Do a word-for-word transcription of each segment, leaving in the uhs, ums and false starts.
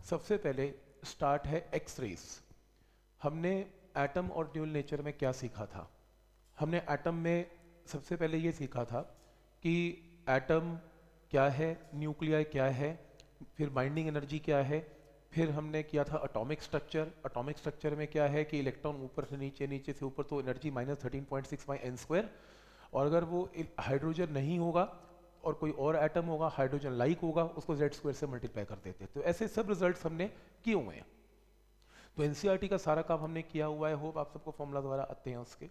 सबसे पहले स्टार्ट है एक्स रेस। हमने एटम और ड्यूल नेचर में क्या सीखा था? हमने एटम में सबसे पहले ये सीखा था कि एटम क्या है, न्यूक्लियाई क्या है, फिर बाइंडिंग एनर्जी क्या है, फिर हमने किया था एटॉमिक स्ट्रक्चर। एटॉमिक स्ट्रक्चर में क्या है कि इलेक्ट्रॉन ऊपर से नीचे, नीचे से ऊपर, तो energy minus thirteen point six by n square. और अगर वो हाइड्रोजन नहीं होगा और कोई और एटम होगा, हाइड्रोजन लाइक होगा, उसको जेड स्क्वायर से मल्टीप्लाई कर देते। तो ऐसे सब रिजल्ट्स हमने किए हुए हैं। तो एनसीईआरटी का सारा काम हमने किया हुआ है। होप आप सबको फॉर्मूला द्वारा आते हैं उसके।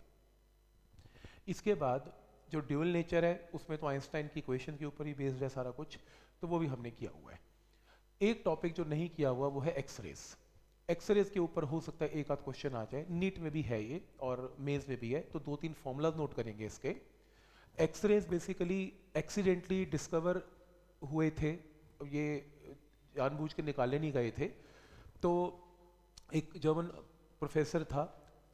इसके बाद जो ड्यूल नेचर है उसमें तो आइंस्टाइन की इक्वेशन के ऊपर ही बेस्ड है सारा कुछ, तो वो भी हमने किया हुआ है। एक टॉपिक जो नहीं किया हुआ वो है एक्स रेस। एक्स रेस के ऊपर हो सकता है एक आध क्वेश्चन आ जाए, नीट में भी है ये और मेंस में भी है, तो दो तीन फॉर्मूलाज नोट करेंगे इसके। X rays basically accidentally discover हुए थे, ये जानबूझ के निकाले नहीं गए थे। तो एक जर्मन प्रोफेसर था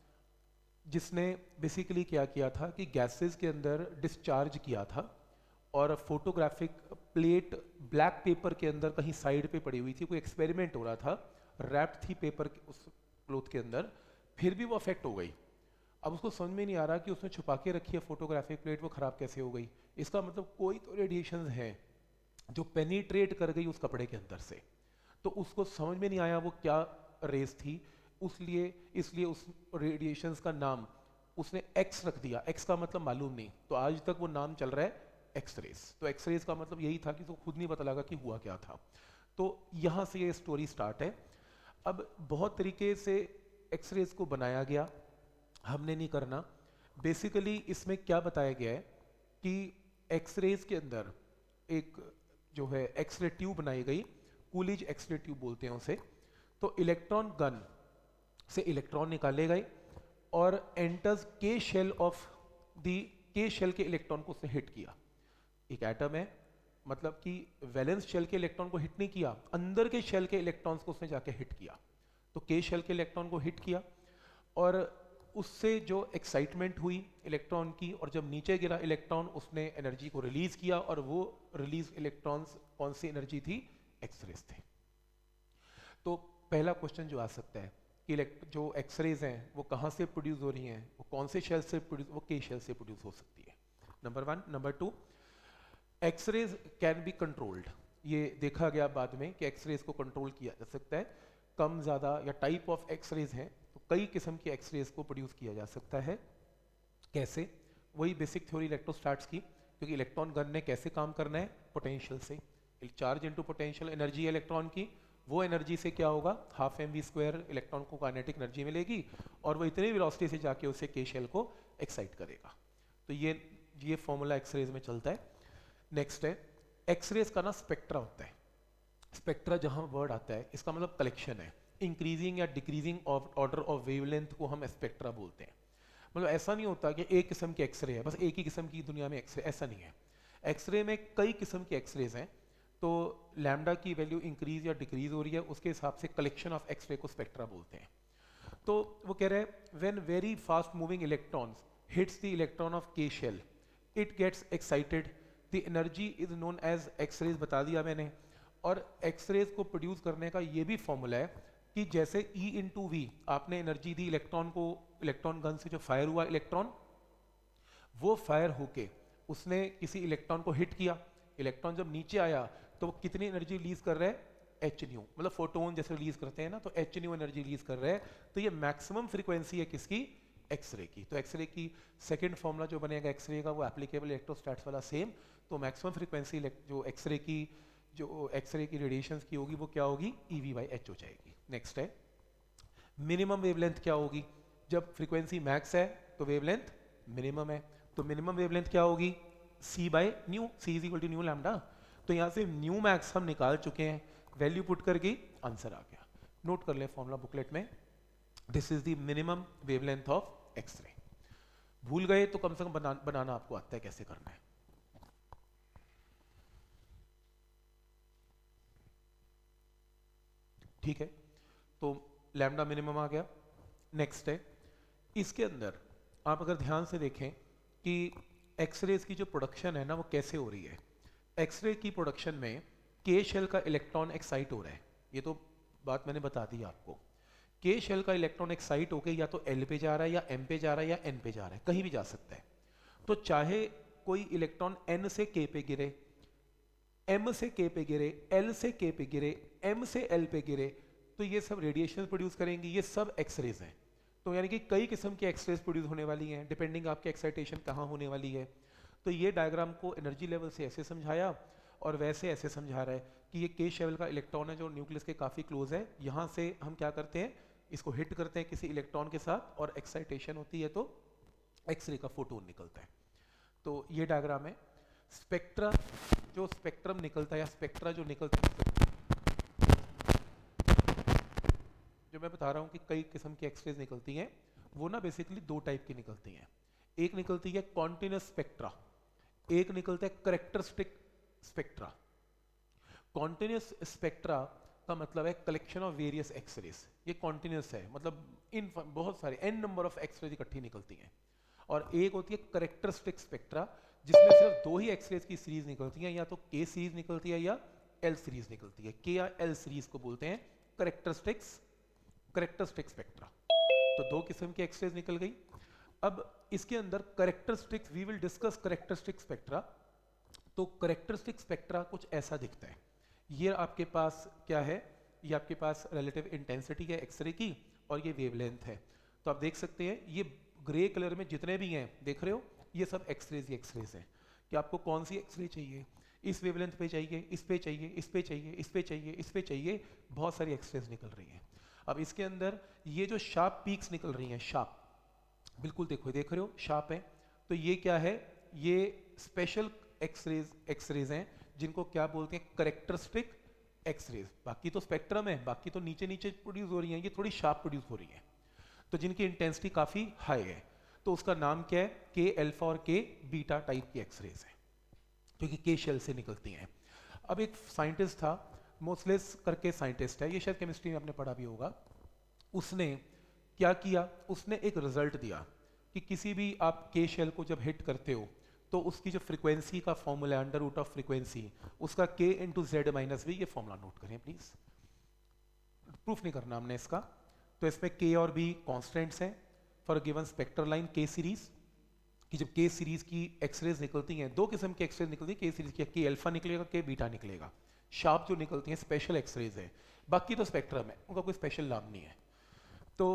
जिसने बेसिकली क्या किया था कि गैसेस के अंदर डिस्चार्ज किया था और फोटोग्राफिक प्लेट ब्लैक पेपर के अंदर कहीं साइड पे पड़ी हुई थी। कोई एक्सपेरिमेंट हो रहा था, रैप्ड थी पेपर उस क्लोथ के अंदर, फिर भी वो अफेक्ट हो गई। अब उसको समझ में नहीं आ रहा कि उसने छुपा के रखी है फोटोग्राफिक प्लेट, वो खराब कैसे हो गई। इसका मतलब कोई तो रेडिएशन है जो पेनिट्रेट कर गई उस कपड़े के अंदर से। तो उसको समझ में नहीं आया वो क्या रेस थी, उसलिए इसलिए उस रेडिएशंस का नाम उसने एक्स रख दिया। एक्स का मतलब मालूम नहीं, तो आज तक वो नाम चल रहा है एक्स रेस। तो एक्स रेस का मतलब यही था कि उसको खुद नहीं पता लगा कि हुआ क्या था। तो यहाँ से ये स्टोरी स्टार्ट है। अब बहुत तरीके से एक्स रेस को बनाया गया, हमने नहीं करना। बेसिकली इसमें क्या बताया गया है कि एक्स रेस के अंदर एक जो है एक्स रे ट्यूब बनाई गई, कूलिज एक्स रे ट्यूब बोलते हैं उसे। तो इलेक्ट्रॉन गन से इलेक्ट्रॉन निकाले गए और enters K shell of the K shell के इलेक्ट्रॉन को उसने हिट किया। एक एटम है, मतलब कि वैलेंस शेल के इलेक्ट्रॉन को हिट नहीं किया, अंदर के शेल के इलेक्ट्रॉन्स को उसने जाके हिट किया। तो के शेल के इलेक्ट्रॉन को हिट किया और उससे जो एक्साइटमेंट हुई इलेक्ट्रॉन की, और जब नीचे गिरा इलेक्ट्रॉन उसने एनर्जी को रिलीज किया, और वो रिलीज इलेक्ट्रॉन्स कौन सी एनर्जी थी? एक्स रेज थे। तो पहला क्वेश्चन जो आ सकता है कि जो एक्स रेज हैं वो कहाँ से प्रोड्यूस हो रही हैं, वो कौन से शेल से प्रोड्यूस, वो के शेल से प्रोड्यूस हो सकती है, number one. Number two, X rays can be controlled. ये देखा गया बाद में कि एक्स रेज को कंट्रोल किया जा सकता है। कम ज़्यादा या टाइप ऑफ एक्स रेज हैं, तो कई किस्म की एक्स रेज को प्रोड्यूस किया जा सकता है। कैसे? वही बेसिक थ्योरी इलेक्ट्रोस्टैट्स की, क्योंकि इलेक्ट्रॉन गन ने कैसे काम करना है? पोटेंशियल से। चार्ज इनटू पोटेंशियल एनर्जी है इलेक्ट्रॉन की, वो एनर्जी से क्या होगा? Half M we square electron को काइनेटिक एनर्जी मिलेगी और वो इतनी वेलोसिटी से जाके उसे के शेल को एक्साइट करेगा। तो ये ये फॉर्मूला एक्स रेज में चलता है। नेक्स्ट है, एक्स रेज का ना स्पेक्ट्रा होता है। स्पेक्ट्रा जहां वर्ड आता है इसका मतलब कलेक्शन है। इंक्रीजिंग या decreasing of order of wavelength को हम स्पेक्ट्रा बोलते हैं। मतलब ऐसा नहीं होता कि एक किस्म के एक्सरे है, बस एक ही किस्म की दुनिया में एक्सरे, ऐसा नहीं है। एक्सरे में कई किस्म के एक्सरेज हैं, तो लैम्डा की वैल्यू इंक्रीज या डिक्रीज हो रही है, उसके हिसाब से कलेक्शन ऑफ एक्सरे को स्पेक्ट्रा बोलते हैं। तो वो कह रहे हैं when very fast moving electrons hits the electron of K shell it gets excited, the energy is known as X rays, बता दिया मैंने। और एक्सरेज को प्रोड्यूस करने का ये भी फॉर्मूला है कि जैसे E इंटू वी, आपने एनर्जी दी इलेक्ट्रॉन को, इलेक्ट्रॉन गन से जो फायर हुआ इलेक्ट्रॉन, वो फायर होके उसने किसी इलेक्ट्रॉन को हिट किया। इलेक्ट्रॉन जब नीचे आया तो वो कितनी एनर्जी रिलीज कर रहा है? एच न्यू, मतलब फोटोन जैसे रिलीज करते हैं ना, तो एच न्यू एनर्जी रिलीज कर रहा है। तो ये मैक्सिमम फ्रीक्वेंसी है किसकी? एक्सरे की। तो एक्सरे की सेकंड फॉर्मूला जो बनेगा एक्सरे का, वो एप्लीकेबल इलेक्ट्रोस्टैट्स वाला सेम। तो मैक्सिमम फ्रीक्वेंसी जो एक्सरे की जो एक्सरे की रेडिएशंस की होगी वो क्या होगी? ई वी बाई एच हो जाएगी। नेक्स्ट है, मिनिमम वेवलेंथ क्या होगी? जब फ्रीक्वेंसी मैक्स है तो वेवलेंथ मिनिमम है, तो मिनिमम वेवलेंथ क्या होगी? C by nu, c is equal to nu lambda. तो यहाँ से न्यू मैक्स हम निकाल चुके हैं, वैल्यू पुट करके आंसर आ गया। नोट कर ले फॉर्मूला बुकलेट में, this is the minimum wavelength of X ray. भूल गए तो कम से कम बना, बनाना आपको आता है कैसे करना है। ठीक है, तो लैम्डा मिनिमम आ गया। नेक्स्ट है, इसके अंदर आप अगर ध्यान से देखें कि एक्सरेज की जो प्रोडक्शन है ना वो कैसे हो रही है। एक्सरे की प्रोडक्शन में के शेल का इलेक्ट्रॉन एक्साइट हो रहा है, ये तो बात मैंने बता दी आपको। के शेल का इलेक्ट्रॉन एक्साइट होके या तो एल पे जा रहा है या एम पे जा रहा है या एन पे जा रहा है, कहीं भी जा सकता है। तो चाहे कोई इलेक्ट्रॉन एन से के पे गिरे, एम से के पे गिरे, एल से के पे गिरे, एम से एल पे गिरे, तो ये सब रेडिएशन प्रोड्यूस करेंगी, ये सब एक्सरेज हैं। तो यानी कि कई किस्म की एक्सरेज प्रोड्यूस होने वाली हैं, डिपेंडिंग आपकी एक्साइटेशन कहाँ होने वाली है। तो ये डायग्राम को एनर्जी लेवल से ऐसे समझाया और वैसे ऐसे समझा रहा है कि ये के शेल का इलेक्ट्रॉन है जो न्यूक्लियस के काफ़ी क्लोज है। यहाँ से हम क्या करते हैं, इसको हिट करते हैं किसी इलेक्ट्रॉन के साथ और एक्साइटेशन होती है तो एक्सरे का फोटोन निकलता है। तो ये डायग्राम है। स्पेक्ट्रा, जो स्पेक्ट्रम निकलता है या स्पेक्ट्रा जो निकलता है, जो मैं बता रहा हूँ कि कई किस्म की एक्सरेज निकलती हैं, वो ना बेसिकली दो टाइप की निकलती हैं। एक निकलती है कॉन्टिन्यूस स्पेक्ट्रा, एक निकलता है कैरेक्टरिस्टिक स्पेक्ट्रा। कॉन्टिन्यूस स्पेक्ट्रा का मतलब है कलेक्शन ऑफ वेरियस एक्सरेज। ये कॉन्टिन्यूस है, मतलब इन बहुत सारे एन नंबर ऑफ एक्सरेज इकट्ठी निकलती हैं। और एक होती है कैरेक्टरिस्टिक स्पेक्ट्रा, जिसमें सिर्फ दो ही एक्सरेज की सीरीज निकलती है, या तो के सीरीज निकलती है या एल सीरीज निकलती है। के या एल सीरीज को बोलते हैं कैरेक्टरिस्टिक्स कैरेक्टरिस्टिक स्पेक्ट्रा। तो दो किस्म की एक्सरेज निकल गई। अब इसके अंदर characteristics, we will discuss characteristic spectra. तो कैरेक्टरिस्टिक स्पेक्ट्रा कुछ ऐसा दिखता है। ये आपके पास क्या है, ये आपके पास रिलेटिव इंटेंसिटी है एक्सरे की और ये वेवलेंथ है। तो आप देख सकते हैं ये ग्रे कलर में जितने भी हैं, देख रहे हो, ये सब एक्सरेज ही एक्सरेज हैं। कि आपको कौन सी एक्सरे चाहिए, इस वेवलेंथ पे चाहिए, इस पे चाहिए, इस पे चाहिए, इस पे चाहिए, इस पे चाहिए, बहुत सारी एक्सरेज निकल रही हैं। अब इसके अंदर ये जो शार्प पीक्स निकल रही हैं, शार्प, बिल्कुल देखो, देख रहे हो शार्प है, तो ये क्या है, ये स्पेशल एक्सरेज एक्सरेज हैं जिनको क्या बोलते हैं, कैरेक्टरिस्टिक एक्सरेज। बाकी तो स्पेक्ट्रम है, बाकी तो नीचे नीचे प्रोड्यूस हो रही हैं, ये थोड़ी शार्प प्रोड्यूस हो रही हैं, तो जिनकी इंटेंसिटी काफी हाई है। तो उसका नाम क्या है, के अल्फा और के बीटा टाइप की एक्सरेज है, क्योंकि के शेल से निकलती हैं। अब एक साइंटिस्ट था, मोसलेस करके साइंटिस्ट है, ये शायद केमिस्ट्री में आपने पढ़ा भी होगा। उसने क्या किया, उसने एक रिजल्ट दिया कि किसी भी आप के शेल को जब हिट करते हो तो उसकी जो फ्रीक्वेंसी का फॉर्मूला है, अंडर रूट ऑफ फ्रीक्वेंसी, उसका k into Z minus v, ये फॉर्मूला नोट करें प्लीज। प्रूफ नहीं करना हमने इसका। तो इसमें के और बी कॉन्स्टेंट्स हैं फॉर गिवन स्पेक्ट्रल लाइन के सीरीज, कि जब के सीरीज की एक्सरेज निकलती हैं, दो किस्म की एक्सरेज निकलती है के सीरीज की, के अल्फा निकलेगा, के बीटा निकलेगा। शार्प जो निकलती हैं स्पेशल एक्सरेज है, बाकी तो स्पेक्ट्रम है, उनका कोई स्पेशल नाम नहीं है। तो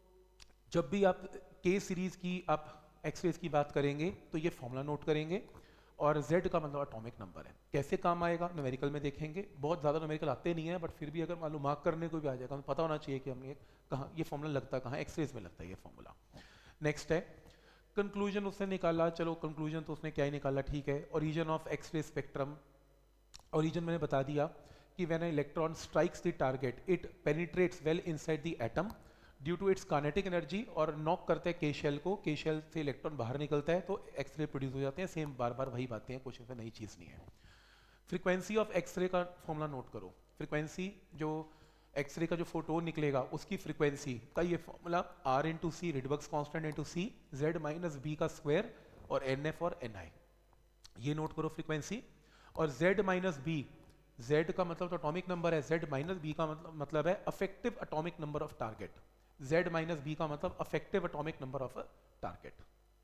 जब भी आप के सीरीज की आप एक्सरेज की बात करेंगे तो ये फॉर्मूला नोट करेंगे, और Z का मतलब एटॉमिक नंबर है। कैसे काम आएगा न्यूमेरिकल में देखेंगे, बहुत ज़्यादा न्यूमेरिकल आते नहीं है, बट फिर भी अगर मालूम मार्क करने को भी आ जाएगा, हमें पता होना चाहिए कि हमने कहाँ ये फॉर्मूला लगता कहाँ, एक्सरेज में लगता है ये फॉर्मूला। नेक्स्ट है कंक्लूजन, उसने निकाला, चलो कंक्लूजन तो उसने क्या ही निकाला, ठीक है। Origin of x ray spectrum, origin मैंने बता दिया कि when electron strikes the target it penetrates well inside the atom due to its kinetic energy, और नॉक करते हैं के शेल को, के शेल से इलेक्ट्रॉन बाहर निकलता है तो एक्सरे प्रोड्यूस हो जाते हैं। सेम बार बार वही बातें हैं, कुछ इसमें नई चीज़ नहीं है। फ्रीक्वेंसी ऑफ एक्सरे का फॉर्मूला नोट करो। फ्रीक्वेंसी जो एक्सरे का जो फोटोन निकलेगा उसकी फ्रीक्वेंसी का ये formula, R into c Rydberg's constant into c, Z minus B का स्क्वायर और एन एफ और एन आई, ये नोट करो फ्रीक्वेंसी। और जेड माइनस बी, जेड का मतलब तो एटॉमिक नंबर है, जेड माइनस बी का मतलब मतलब है effective atomic number of target, Z minus B का मतलब effective atomic number of a target.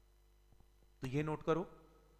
तो ये नोट करो,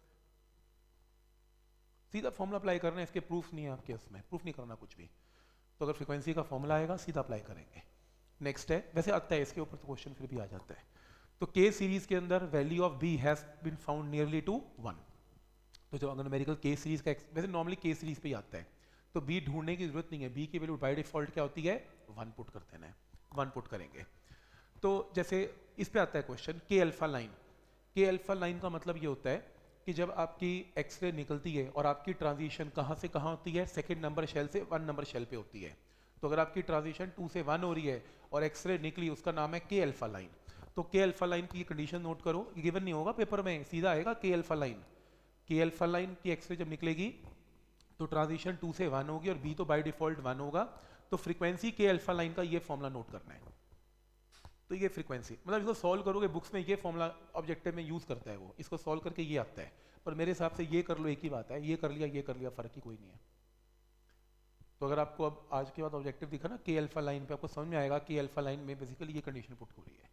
सीधा फॉर्मूला अप्लाई करना है, इसके प्रूफ नहीं है आपके उसमें, प्रूफ नहीं करना कुछ भी। तो अगर फ्रीक्वेंसी का फॉर्मूला आएगा सीधा अप्लाई करेंगे। नेक्स्ट है, वैसे आता है इसके ऊपर तो क्वेश्चन फिर भी आ जाता है। तो के सीरीज के अंदर value of B has been found nearly two one. तो जब अगर न्यूमेरिकल के सीरीज का, वैसे नॉर्मली के सीरीज पे ही आता है, तो बी ढूंढने की जरूरत नहीं है, बी की वैल्यू बाय डिफॉल्ट क्या होती है, वन पुट कर देना है, वन पुट करेंगे। तो जैसे इस पे आता है question, K alpha line, K alpha line का मतलब ये होता है कि जब आपकी एक्सरे निकलती है और आपकी ट्रांजिशन कहाँ से कहाँ होती है, सेकंड नंबर शेल से वन नंबर शेल पे होती है। तो अगर आपकी ट्रांजिशन टू से वन हो रही है और एक्सरे निकली, उसका नाम है के अल्फा लाइन। तो के अल्फा लाइन की कंडीशन नोट करो, गिवन नहीं होगा पेपर में, सीधा आएगा K alpha line. K alpha line की एक्सरे जब निकलेगी तो ट्रांजिशन टू से वन होगी और बी तो बाय डिफॉल्ट वन होगा। तो फ्रीक्वेंसी के अल्फा लाइन का ये फॉर्मूला नोट करना है। तो ये फ्रीक्वेंसी, मतलब इसको सॉल्व करोगे बुक्स में, ये फॉर्मूला ऑब्जेक्टिव में यूज करता है वो, इसको सॉल्व करके ये आता है। पर मेरे हिसाब से ये कर लो एक ही बात है, ये कर लिया ये कर लिया, फर्क ही कोई नहीं है। तो अगर आपको अब आज के बाद ऑब्जेक्टिव दिखा ना के अल्फा लाइन पे, आपको समझ में आएगा कि अल्फा लाइन में बेसिकली ये कंडीशन पुट हो रही है।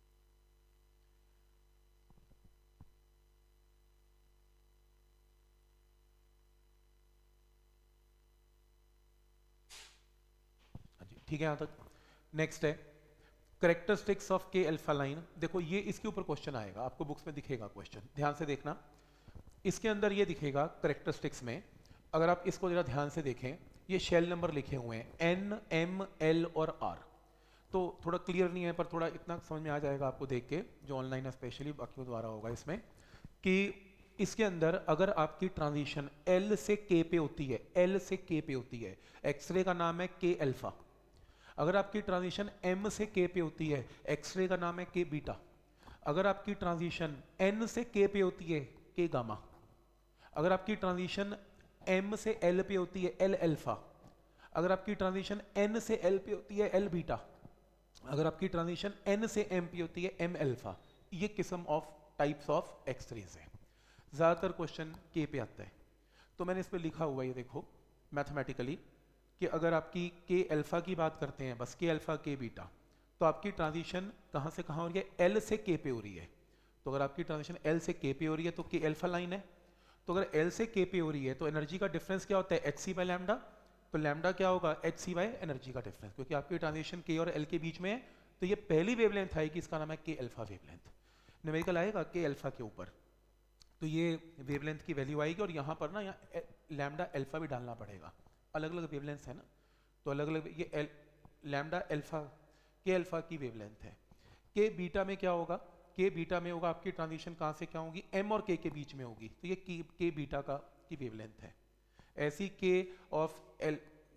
हाँ जी, ठीक है यहाँ तक। नेक्स्ट है characteristics of K alpha line. देखो ये इसके ऊपर क्वेश्चन आएगा, आपको बुक्स में दिखेगा क्वेश्चन, ध्यान से देखना। इसके अंदर ये दिखेगा करेक्टरिस्टिक्स में, अगर आप इसको जरा ध्यान से देखें, ये शेल नंबर लिखे हुए हैं एन, एम, एल और आर। तो थोड़ा क्लियर नहीं है पर थोड़ा इतना समझ में आ जाएगा आपको देख के, जो ऑनलाइन है स्पेशली, बाकी द्वारा होगा इसमें, कि इसके अंदर अगर आपकी ट्रांजिशन एल से के पे होती है, एल से के पे होती है, एक्सरे का नाम है के अल्फा। अगर आपकी ट्रांजिशन एम से के पे होती है, एक्सरे का नाम है के बीटा। अगर आपकी ट्रांजिशन एन से के पे होती है, के गामा। अगर आपकी ट्रांजिशन एम से एल पे होती है, एल अल्फा। अगर आपकी ट्रांजिशन एन से एल पे होती है, एल बीटा। अगर आपकी ट्रांजिशन एन से एम पे होती है, एम अल्फा। ये किस्म ऑफ टाइप्स ऑफ एक्सरेज है। ज्यादातर क्वेश्चन के पे आता है, तो मैंने इस पे लिखा हुआ है, ये देखो मैथमेटिकली, कि अगर आपकी के अल्फा की बात करते हैं, बस के अल्फा के बीटा, तो आपकी ट्रांजिशन कहाँ से कहाँ हो रही है, एल से के पे हो रही है। तो अगर आपकी ट्रांजिशन एल से के पे हो रही है तो के अल्फा लाइन है। तो अगर एल से के पे हो रही है तो एनर्जी का डिफरेंस क्या होता है, एच सी बाय लैम्डा। तो लैम्डा क्या होगा, एच सी बाय एनर्जी का डिफरेंस, क्योंकि आपकी ट्रांजिशन के और एल के बीच में है। तो ये पहली वेवलेंथ आएगी, इसका नाम है के अल्फा वेवलेंथ। न्यूमेरिकल आएगा के अल्फा के ऊपर, तो ये वेवलेंथ की वैल्यू आएगी। और यहाँ पर ना यहाँ लैम्डा अल्फा भी डालना पड़ेगा, अलग अलग वेवलेंथ है ना, तो अलग अलग ये लैम्डा अल्फा के अल्फा की वेवलेंथ है। के बीटा में क्या होगा, के बीटा में होगा आपकी ट्रांजिशन कहाँ से क्या होगी, एम और के के बीच में होगी, तो ये के, के बीटा का की वेवलेंथ है। ऐसी के ऑफ एल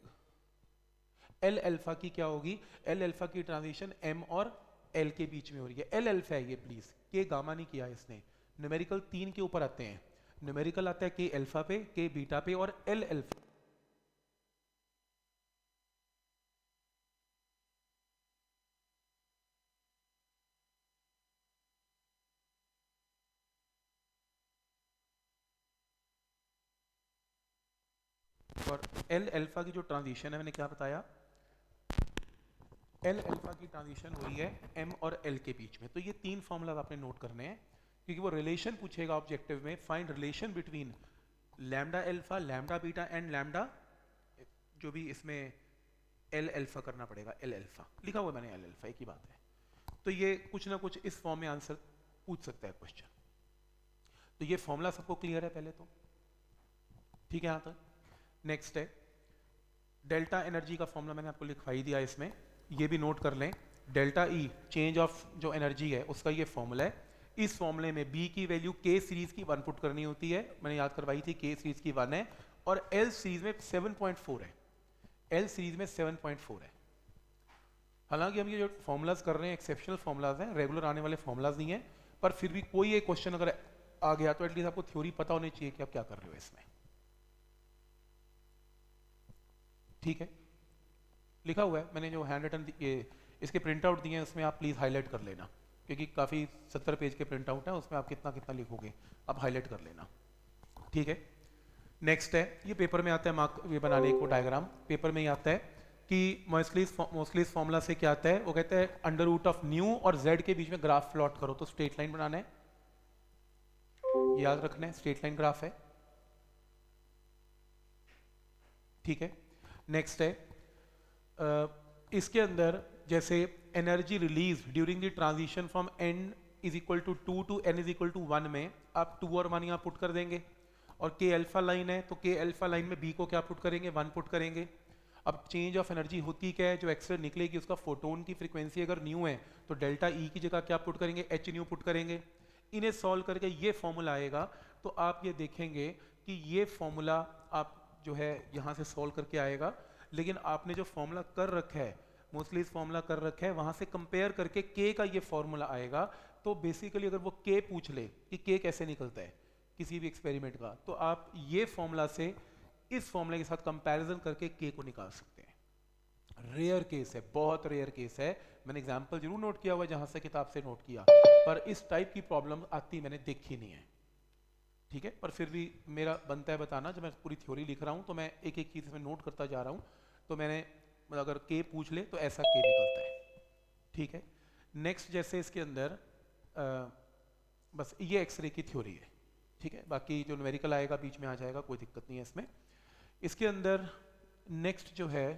एल अल्फा की क्या होगी, एल अल्फा की ट्रांजिशन एम और एल के बीच में हो रही है, एल अल्फा है ये, प्लीज के गामा नहीं किया इसने। न्यूमेरिकल तीन के ऊपर आते हैं, न्यूमेरिकल आता है के अल्फा पे, के बीटा पे और एल अल्फा। और एल अल्फा की जो ट्रांजिशन है, मैंने क्या बताया, एल अल्फा की ट्रांजिशन हुई है एम और एल के बीच में। तो ये तीन फॉर्मूला आपने नोट करने हैं, क्योंकि वो रिलेशन पूछेगा ऑब्जेक्टिव में, find relation between lambda alpha, lambda beta and lambda, जो भी इसमें एल अल्फा करना पड़ेगा, एल अल्फा लिखा हुआ मैंने, एल अल्फा एक ही बात है। तो ये कुछ ना कुछ इस फॉर्म में आंसर पूछ सकता है क्वेश्चन। तो ये फॉर्मूला सबको क्लियर है पहले तो, ठीक है यहाँ तक। नेक्स्ट है डेल्टा एनर्जी का फॉर्मूला, मैंने आपको लिखवा ही दिया इसमें, ये भी नोट कर लें। डेल्टा ई चेंज ऑफ जो एनर्जी है उसका ये फॉर्मूला है। इस फॉर्मूले में बी की वैल्यू के सीरीज की वन पुट करनी होती है, मैंने याद करवाई थी, के सीरीज की वन है और एल सीरीज में सेवन पॉइंट फोर है, एल सीरीज में सेवन पॉइंट फोर है। हालांकि हम ये जो फॉर्मूलाज कर रहे हैं एक्सेप्शनल फॉर्मूलाज हैं, रेगुलर आने वाले फॉर्मूलाज नहीं है, पर फिर भी कोई एक क्वेश्चन अगर आ गया तो एटलीस्ट आपको थ्योरी पता होनी चाहिए कि आप क्या कर रहे हो इसमें, ठीक है। लिखा हुआ है मैंने, जो हैंड रिटन ये इसके प्रिंट आउट दिए हैं उसमें आप प्लीज हाईलाइट कर लेना, क्योंकि काफी सत्तर पेज के प्रिंट आउट है, उसमें आप कितना कितना लिखोगे आप हाईलाइट कर लेना, ठीक है। नेक्स्ट है, ये पेपर में आता है मार्क ये बनाने को डायग्राम, पेपर में ही आता है कि मोस्टलीज मोस्टलीज फॉर्मूला से क्या आता है, वो कहते हैं अंडर रूट ऑफ न्यू और जेड के बीच में ग्राफ प्लॉट करो, तो स्ट्रेट लाइन बनाना है, याद रखना है स्ट्रेट लाइन ग्राफ है, ठीक है। नेक्स्ट है uh, इसके अंदर जैसे energy release during the transition from N is equal to two to N is equal to one में आप टू और वन यहाँ पुट कर देंगे, और के अल्फा लाइन है तो के अल्फा लाइन में बी को क्या पुट करेंगे, वन पुट करेंगे। अब चेंज ऑफ एनर्जी होती क्या है, जो एक्सरे निकलेगी उसका फोटोन की फ्रीक्वेंसी अगर न्यू है तो डेल्टा ई की जगह क्या पुट करेंगे, एच न्यू पुट करेंगे। इन्हें सॉल्व करके ये फॉर्मूला आएगा, तो आप ये देखेंगे कि ये फॉर्मूला आप जो है यहाँ से सॉल्व करके आएगा, लेकिन आपने जो फॉर्मूला कर रखा है मोस्टली इस फॉर्मूला कर रखा है वहां से कंपेयर करके के का ये फॉर्मूला आएगा। तो बेसिकली अगर वो के पूछ ले कि के कैसे निकलता है किसी भी एक्सपेरिमेंट का, तो आप ये फॉर्मूला से इस फॉर्मूले के साथ कंपैरिजन करके के को निकाल सकते हैं। रेयर केस है, बहुत रेयर केस है, मैंने एग्जांपल जरूर नोट किया हुआ जहां से किताब से नोट किया, पर इस टाइप की प्रॉब्लम आती मैंने देखी नहीं है, ठीक है, पर फिर भी मेरा बनता है बताना। जब मैं पूरी थ्योरी लिख रहा हूँ तो मैं एक एक चीज़ में नोट करता जा रहा हूँ, तो मैंने अगर के पूछ ले तो ऐसा के निकलता है। ठीक है, नेक्स्ट जैसे इसके अंदर आ, बस ये एक्सरे की थ्योरी है। ठीक है, बाकी जो न्यूमेरिकल आएगा बीच में आ जाएगा, कोई दिक्कत नहीं है इसमें। इसके अंदर नेक्स्ट जो है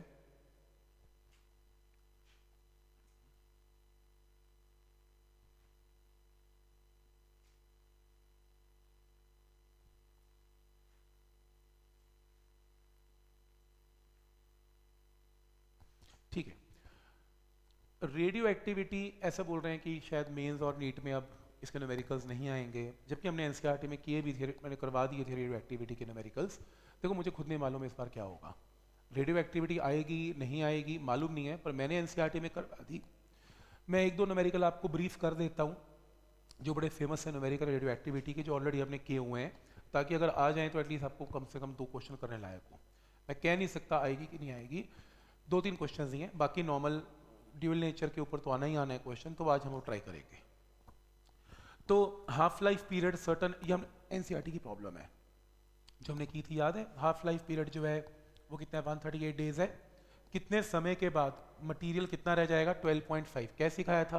ठीक है, रेडियो एक्टिविटी ऐसा बोल रहे हैं कि शायद मेंस और नीट में अब इसके न्यूमेरिकल्स नहीं आएंगे, जबकि हमने एनसीईआरटी में किए भी थे, मैंने करवा दिए थे रेडियो एक्टिविटी के न्यूमेरिकल्स। देखो मुझे खुद नहीं मालूम इस बार क्या होगा, रेडियो एक्टिविटी आएगी नहीं आएगी मालूम नहीं है, पर मैंने एनसीईआरटी में करवा दी। मैं एक दो न्यूमेरिकल आपको ब्रीफ कर देता हूँ जो बड़े फेमस है न्यूमेरिकल रेडियो एक्टिविटी के, जो ऑलरेडी हमने किए हुए हैं, ताकि अगर आ जाए तो एटलीस्ट आपको कम से कम दो क्वेश्चन करने लायक हो। मैं कह नहीं सकता आएगी कि नहीं आएगी, दो तीन क्वेश्चन दिए, बाकी नॉर्मल ड्यूअल नेचर के ऊपर तो आना ही आना है क्वेश्चन, तो आज हम वो ट्राई करेंगे। तो हाफ लाइफ पीरियड सर्टन, ये हम एनसीईआरटी की प्रॉब्लम है जो हमने की थी, याद है? हाफ लाइफ पीरियड जो है वो कितना है, वन थर्टी एट डेज है। कितने समय के बाद मटेरियल कितना रह जाएगा, ट्वेल्व पॉइंट फाइव। क्या सिखाया था?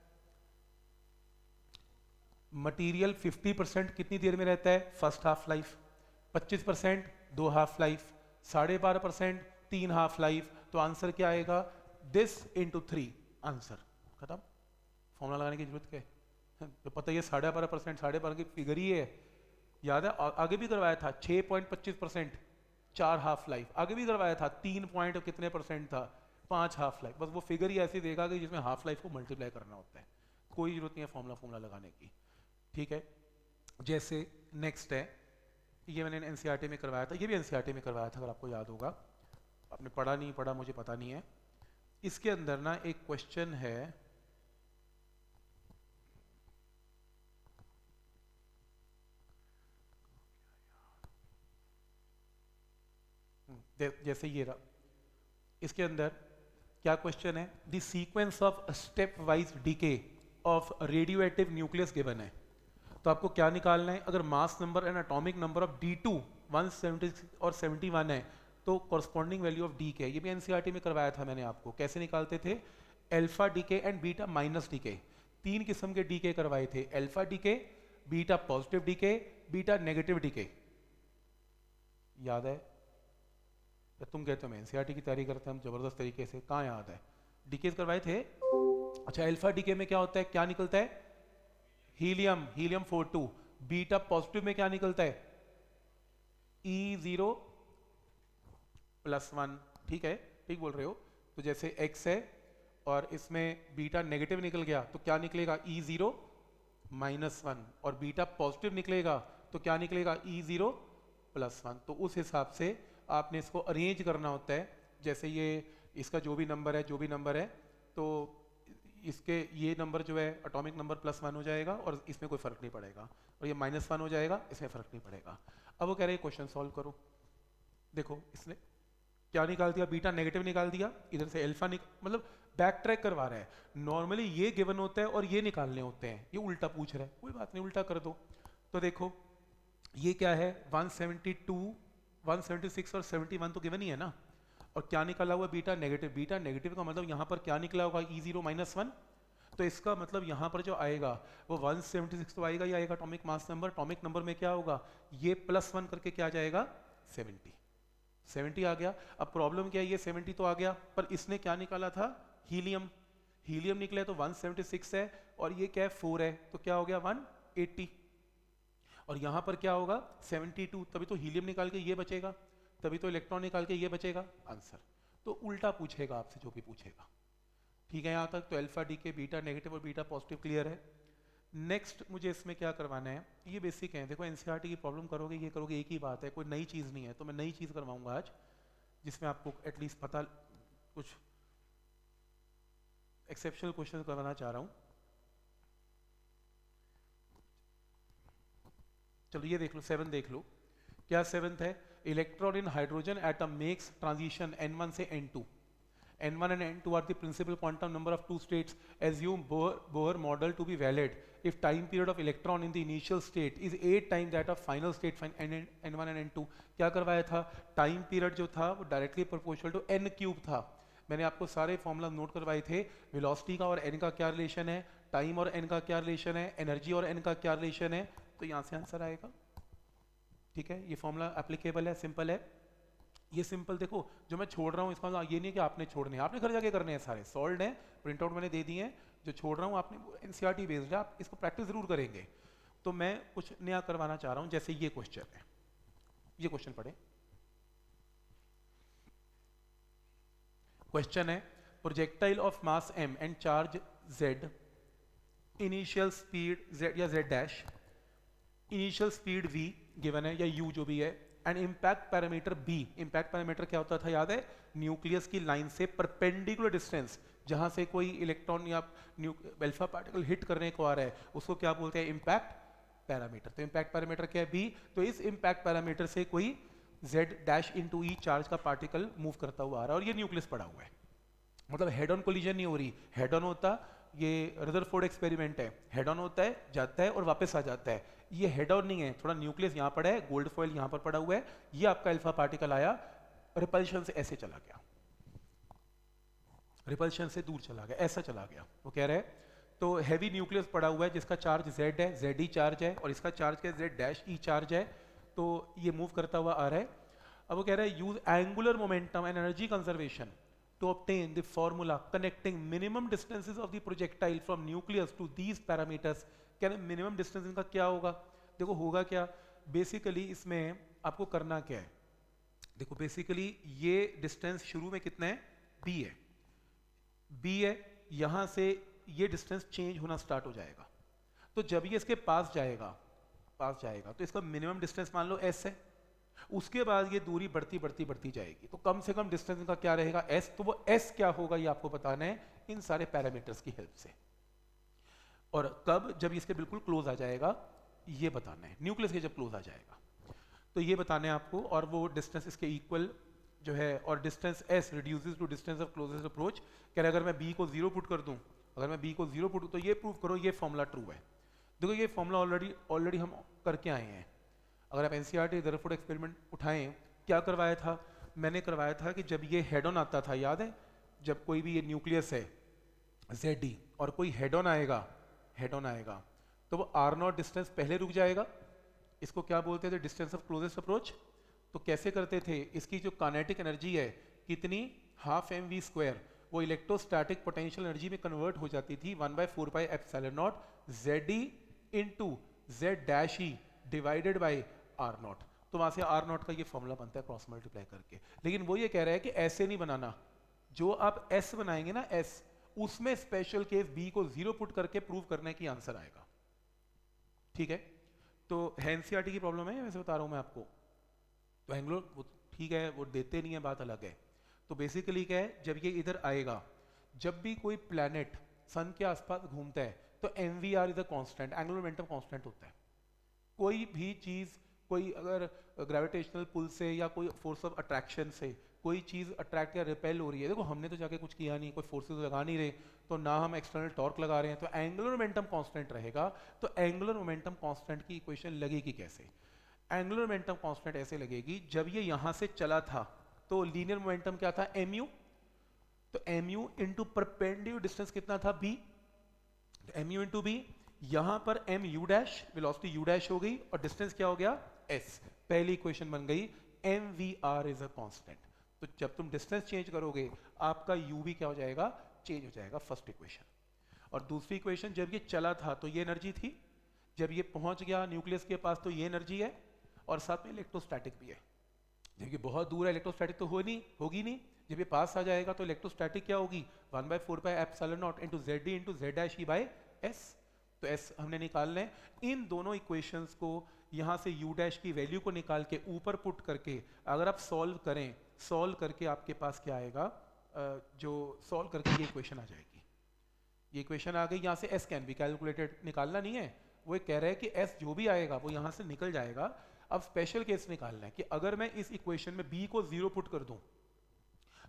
मटेरियल फिफ्टी परसेंट कितनी देर में रहता है, फर्स्ट हाफ लाइफ, पच्चीस परसेंट दो हाफ लाइफ, साढ़े बारह परसेंट तीन हाफ लाइफ। तो आंसर क्या आएगा, दिस इंटू थ्री, आंसर खत्म। फॉर्मूला लगाने की जरूरत क्या है, तो पता है साढ़े बारह परसेंट, साढ़े बारह की फिगर ही है, याद है? आगे भी करवाया था, छः पॉइंट पच्चीस परसेंट चार हाफ लाइफ, आगे भी करवाया था, तीन पॉइंट कितने परसेंट था, पाँच हाफ लाइफ। बस वो फिगर ही ऐसी देगा कि जिसमें हाफ लाइफ को मल्टीप्लाई करना होता है, कोई जरूरत नहीं है फॉर्मूला फॉर्मूला लगाने की। ठीक है, जैसे नेक्स्ट है, ये मैंने एनसीईआरटी में करवाया था, ये भी एनसीईआरटी में करवाया था अगर आपको याद होगा, आपने पढ़ा नहीं पढ़ा मुझे पता नहीं है। इसके अंदर ना एक क्वेश्चन है, जैसे ये रहा, इसके अंदर क्या क्वेश्चन है, the sequence of step wise decay of radioactive nucleus given है। तो आपको क्या निकालना है, अगर mass number and atomic number of D two one seventy six और सेवेंटी वन है तो कॉरस्पॉन्डिंग वैल्यू ऑफ डी के, ये भी एनसीईआरटी में करवाया था मैंने आपको। कैसे निकालते थे, alpha decay and beta minus decay, तीन किस्म के डीके करवाए थे, alpha decay, beta positive decay, beta negative decay. याद है? तो तुम कहते हो मैं एनसीईआरटी की तैयारी करते हैं हम जबरदस्त तरीके से, कहाँ याद है? डीके करवाए थे। अच्छा, अल्फा डीके में क्या होता है, क्या निकलता है, helium, helium four two. Beta positive में क्या निकलता है, ई जीरो प्लस वन। ठीक है, ठीक बोल रहे हो। तो जैसे एक्स है और इसमें बीटा नेगेटिव निकल गया तो क्या निकलेगा, ई जीरो माइनस वन, और बीटा पॉजिटिव निकलेगा तो क्या निकलेगा, ई जीरो प्लस वन। तो उस हिसाब से आपने इसको अरेंज करना होता है, जैसे ये इसका जो भी नंबर है, जो भी नंबर है, तो इसके ये नंबर जो है एटॉमिक नंबर प्लस वन हो जाएगा और इसमें कोई फर्क नहीं पड़ेगा, और ये माइनस वन हो जाएगा, इसमें फर्क नहीं पड़ेगा। अब वो कह रहे हैं क्वेश्चन सॉल्व करो। देखो इसने क्या निकाल दिया, बीटा नेगेटिव निकाल दिया, इधर से अल्फा निक मतलब बैक ट्रैक करवा रहा है। नॉर्मली ये गिवन होता है और ये निकालने होते हैं, ये उल्टा पूछ रहा है, कोई बात नहीं उल्टा कर दो। तो देखो ये क्या है, one seventy two, one seventy six और सेवेंटी वन तो गिवन ही है ना, और क्या निकला हुआ, बीटा नेगेटिव। बीटा नेगेटिव का मतलब यहाँ पर क्या निकला होगा, ई जीरो माइनस वन। तो इसका मतलब यहाँ पर जो आएगा वो वन सेवेंटी सिक्स तो आएगा ही आएगा atomic mass number, atomic number में क्या होगा, ये प्लस वन करके क्या आ जाएगा, सेवेंटी। सेवेंटी आ गया। अब प्रॉब्लम क्या है, ये सेवेंटी तो आ गया, पर इसने क्या निकाला था, हीलियम। हीलियम निकला तो वन सेवेंटी सिक्स है और ये क्या है, फोर है, तो क्या हो गया वन एटी। और यहाँ पर क्या होगा, सेवेंटी टू, तभी तो हीलियम निकाल के ये बचेगा, तभी तो इलेक्ट्रॉन निकाल के ये बचेगा, आंसर। तो उल्टा पूछेगा आपसे जो भी पूछेगा। ठीक है यहाँ तक? तो alpha decay, beta negative और बीटा पॉजिटिव क्लियर है। नेक्स्ट मुझे इसमें क्या करवाना है, ये बेसिक है। देखो एनसीईआरटी की प्रॉब्लम करोगे, ये करोगे, एक ही बात है, कोई नई चीज़ नहीं है। तो मैं नई चीज़ करवाऊंगा आज, जिसमें आपको एटलीस्ट पता, कुछ एक्सेप्शनल क्वेश्चन करवाना चाह रहा हूँ। चलो ये देख लो, सेवन देख लो। क्या सेवंथ है, electron in hydrogen atom makes transition N one से N two. N one and N two are the principal quantum number of two states. Assume Bohr, Bohr model to be valid if time period of electron in the initial state is eight time that of final state N one and N two, क्या करवाया था, time period जो था वो directly proportional to N cube था। मैंने आपको सारे फॉर्मूला नोट करवाए थे, वेलोसिटी का और एन का क्या रिलेशन है, टाइम और एन का क्या रिलेशन है, एनर्जी और एन का क्या रिलेशन है, तो यहाँ से आंसर आएगा। ठीक है, ये फॉर्मूला एप्लीकेबल है, सिंपल है। ये सिंपल देखो, जो मैं छोड़ रहा हूँ इसका मतलब ये नहीं कि आपने छोड़ने हैं, आपने घर जाके करने हैं, सारे सॉल्व हैं, प्रिंट आउट मैंने दे दिए हैं। जो छोड़ रहा हूँ आपने एनसीईआरटी बेस्ड है, आप इसको प्रैक्टिस जरूर करेंगे। तो मैं कुछ नया करवाना चाह रहा हूँ, जैसे ये क्वेश्चन है, ये क्वेश्चन पढ़े। क्वेश्चन है projectile of mass m and charge z, initial speed z या z dash, initial speed v given है या u जो भी है, and impact parameter b। Impact parameter क्या होता था याद है, न्यूक्लियस की लाइन से परपेंडिकुलर डिस्टेंस, जहां से कोई इलेक्ट्रॉन या अल्फा पार्टिकल हिट करने को आ रहा है, उसको क्या बोलते हैं, इम्पैक्ट पैरामीटर। तो इम्पैक्ट पैरामीटर क्या है, b। तो इस इम्पैक्ट पैरामीटर से कोई z dash into E charge का पार्टिकल मूव करता हुआ आ रहा है और ये न्यूक्लियस पड़ा हुआ है, मतलब हेड ऑन कोलिजन नहीं हो रही। हेड ऑन होता, ये रदरफोर्ड एक्सपेरिमेंट है, हेड ऑन होता है, जाता है और वापस आ जाता है। ये हेड ऑन नहीं है, थोड़ा न्यूक्लियस यहाँ पड़ा है, गोल्ड फॉइल यहाँ पर पड़ा हुआ है, ये आपका अल्फा पार्टिकल आया, रिपल्शन से ऐसे चला गया, रिपल्शन से दूर चला गया, ऐसा चला गया, वो कह रहे हैं। तो हैवी न्यूक्लियस पड़ा हुआ है जिसका चार्ज Z है, Z ई चार्ज है, और इसका चार्ज क्या है, Z डैश ई चार्ज है। तो ये मूव करता हुआ आ रहा है। अब वो कह रहा है use angular momentum and energy conservation to obtain the formula connecting minimum distances of the projectile from nucleus to these parameters। क्या मिनिमम डिस्टेंस इनका क्या होगा, देखो होगा क्या, बेसिकली इसमें आपको करना क्या है, देखो बेसिकली ये डिस्टेंस शुरू में कितना है, b है, b है, यहां से ये डिस्टेंस चेंज होना स्टार्ट हो जाएगा। तो जब ये इसके पास जाएगा, पास जाएगा तो इसका मिनिमम डिस्टेंस मान लो s है, उसके बाद ये दूरी बढ़ती बढ़ती बढ़ती जाएगी, तो कम से कम डिस्टेंस इनका क्या रहेगा, s। तो वो s क्या होगा ये आपको बताना है इन सारे पैरामीटर्स की हेल्प से, और कब, जब इसके बिल्कुल क्लोज आ जाएगा ये बताना है, न्यूक्लियस के जब क्लोज आ जाएगा तो ये बताना है आपको। और वो डिस्टेंस इसके इक्वल जो है, और distance s reduces to distance of closest approach. कह रहे अगर मैं b को जीरो पुट कर दूं, अगर मैं b को जीरो पुट, तो ये प्रूव करो ये फॉर्मूला ट्रू है। देखो ये फॉर्मूला ऑलरेडी ऑलरेडी हम करके आए हैं। अगर आप एनसीईआरटी रदरफोर्ड एक्सपेरिमेंट उठाएं, क्या करवाया था, मैंने करवाया था कि जब ये हेड ऑन आता था, याद है, जब कोई भी ये न्यूक्लियस है Z D और कोई हेड ऑन आएगा, हेड ऑन आएगा तो वो आर नॉट डिस्टेंस पहले रुक जाएगा, इसको क्या बोलते थे, डिस्टेंस ऑफ क्लोजेस्ट अप्रोच। तो कैसे करते थे, इसकी जो काइनेटिक एनर्जी है कितनी, हाफ एम वी स्क्वायर, वो इलेक्ट्रोस्टैटिक पोटेंशियल एनर्जी में कन्वर्ट हो जाती थी one by four by epsilon naught Z E into Z dash E divided by R naught. तो वहां से आर नॉट का ये फॉर्मूला बनता है क्रॉस मल्टीप्लाई करके। लेकिन वो ये कह रहा है कि ऐसे नहीं बनाना, जो आप एस बनाएंगे ना एस, उसमें स्पेशल केस बी को जीरो पुट करके प्रूव करने की आंसर आएगा। ठीक है, तो एनसीईआरटी की प्रॉब्लम है वैसे बता रहा हूं मैं आपको। तो एंग्लो वो ठीक है, वो देते नहीं है, बात अलग है। तो बेसिकली क्या है, जब ये इधर आएगा, जब भी कोई प्लैनेट सन के आसपास घूमता है तो M V R is a constant, angular momentum constant होता है। कोई भी चीज, कोई अगर ग्रेविटेशनल पुल से या कोई फोर्स ऑफ अट्रैक्शन से कोई चीज अट्रैक्ट या रिपेल हो रही है, देखो हमने तो जाके कुछ किया नहीं, कोई फोर्सेस लगा नहीं रहे, तो ना हम एक्सटर्नल टॉर्क लगा रहे हैं, तो एंगुलर मोमेंटम कांस्टेंट रहेगा। तो एंगुलर मोमेंटम कांस्टेंट की इक्वेशन लगेगी कैसे, एंगुलर मोमेंटम कांस्टेंट ऐसे लगेगी, जब ये यहां से चला था तो लीनियर मोमेंटम क्या था, mu, तो mu इंटू परपेंडिकुलर डिस्टेंस कितना था, b, तो mu इंटू b, यहां पर m u dash, velocity u dash हो गई और डिस्टेंस क्या हो गया, s। पहली इक्वेशन बन गई, mvr इज अ कांस्टेंट। तो जब तुम डिस्टेंस चेंज करोगे आपका u भी क्या हो जाएगा, चेंज हो जाएगा, फर्स्ट इक्वेशन। और दूसरी इक्वेशन, जब ये चला था तो ये एनर्जी थी, जब ये पहुंच गया न्यूक्लियस के पास तो ये एनर्जी है, और साथ में इलेक्ट्रोस्टैटिक भी है। जब ये बहुत दूर है इलेक्ट्रोस्टैटिक तो हो नहीं, होगी नहीं, जब ये पास आ जाएगा तो इलेक्ट्रोस्टैटिक क्या होगी, one by four by epsilon naught into Z D into Z dash E by S. तो एस हमने निकालना है। इन दोनों इक्वेशंस को यहाँ से u डैश की वैल्यू को निकाल के ऊपर पुट करके अगर आप सॉल्व करें, सॉल्व करके आपके पास क्या आएगा, जो सॉल्व करके ये इक्वेशन आ जाएगी। ये इक्वेशन आ गई, यहाँ से s कैन बी कैलकुलेटेड, निकालना नहीं है, वो कह रहा है कि s जो भी आएगा वो यहाँ से निकल जाएगा। अब स्पेशल केस निकालना है कि अगर मैं इस इक्वेशन में b को जीरो पुट कर दूं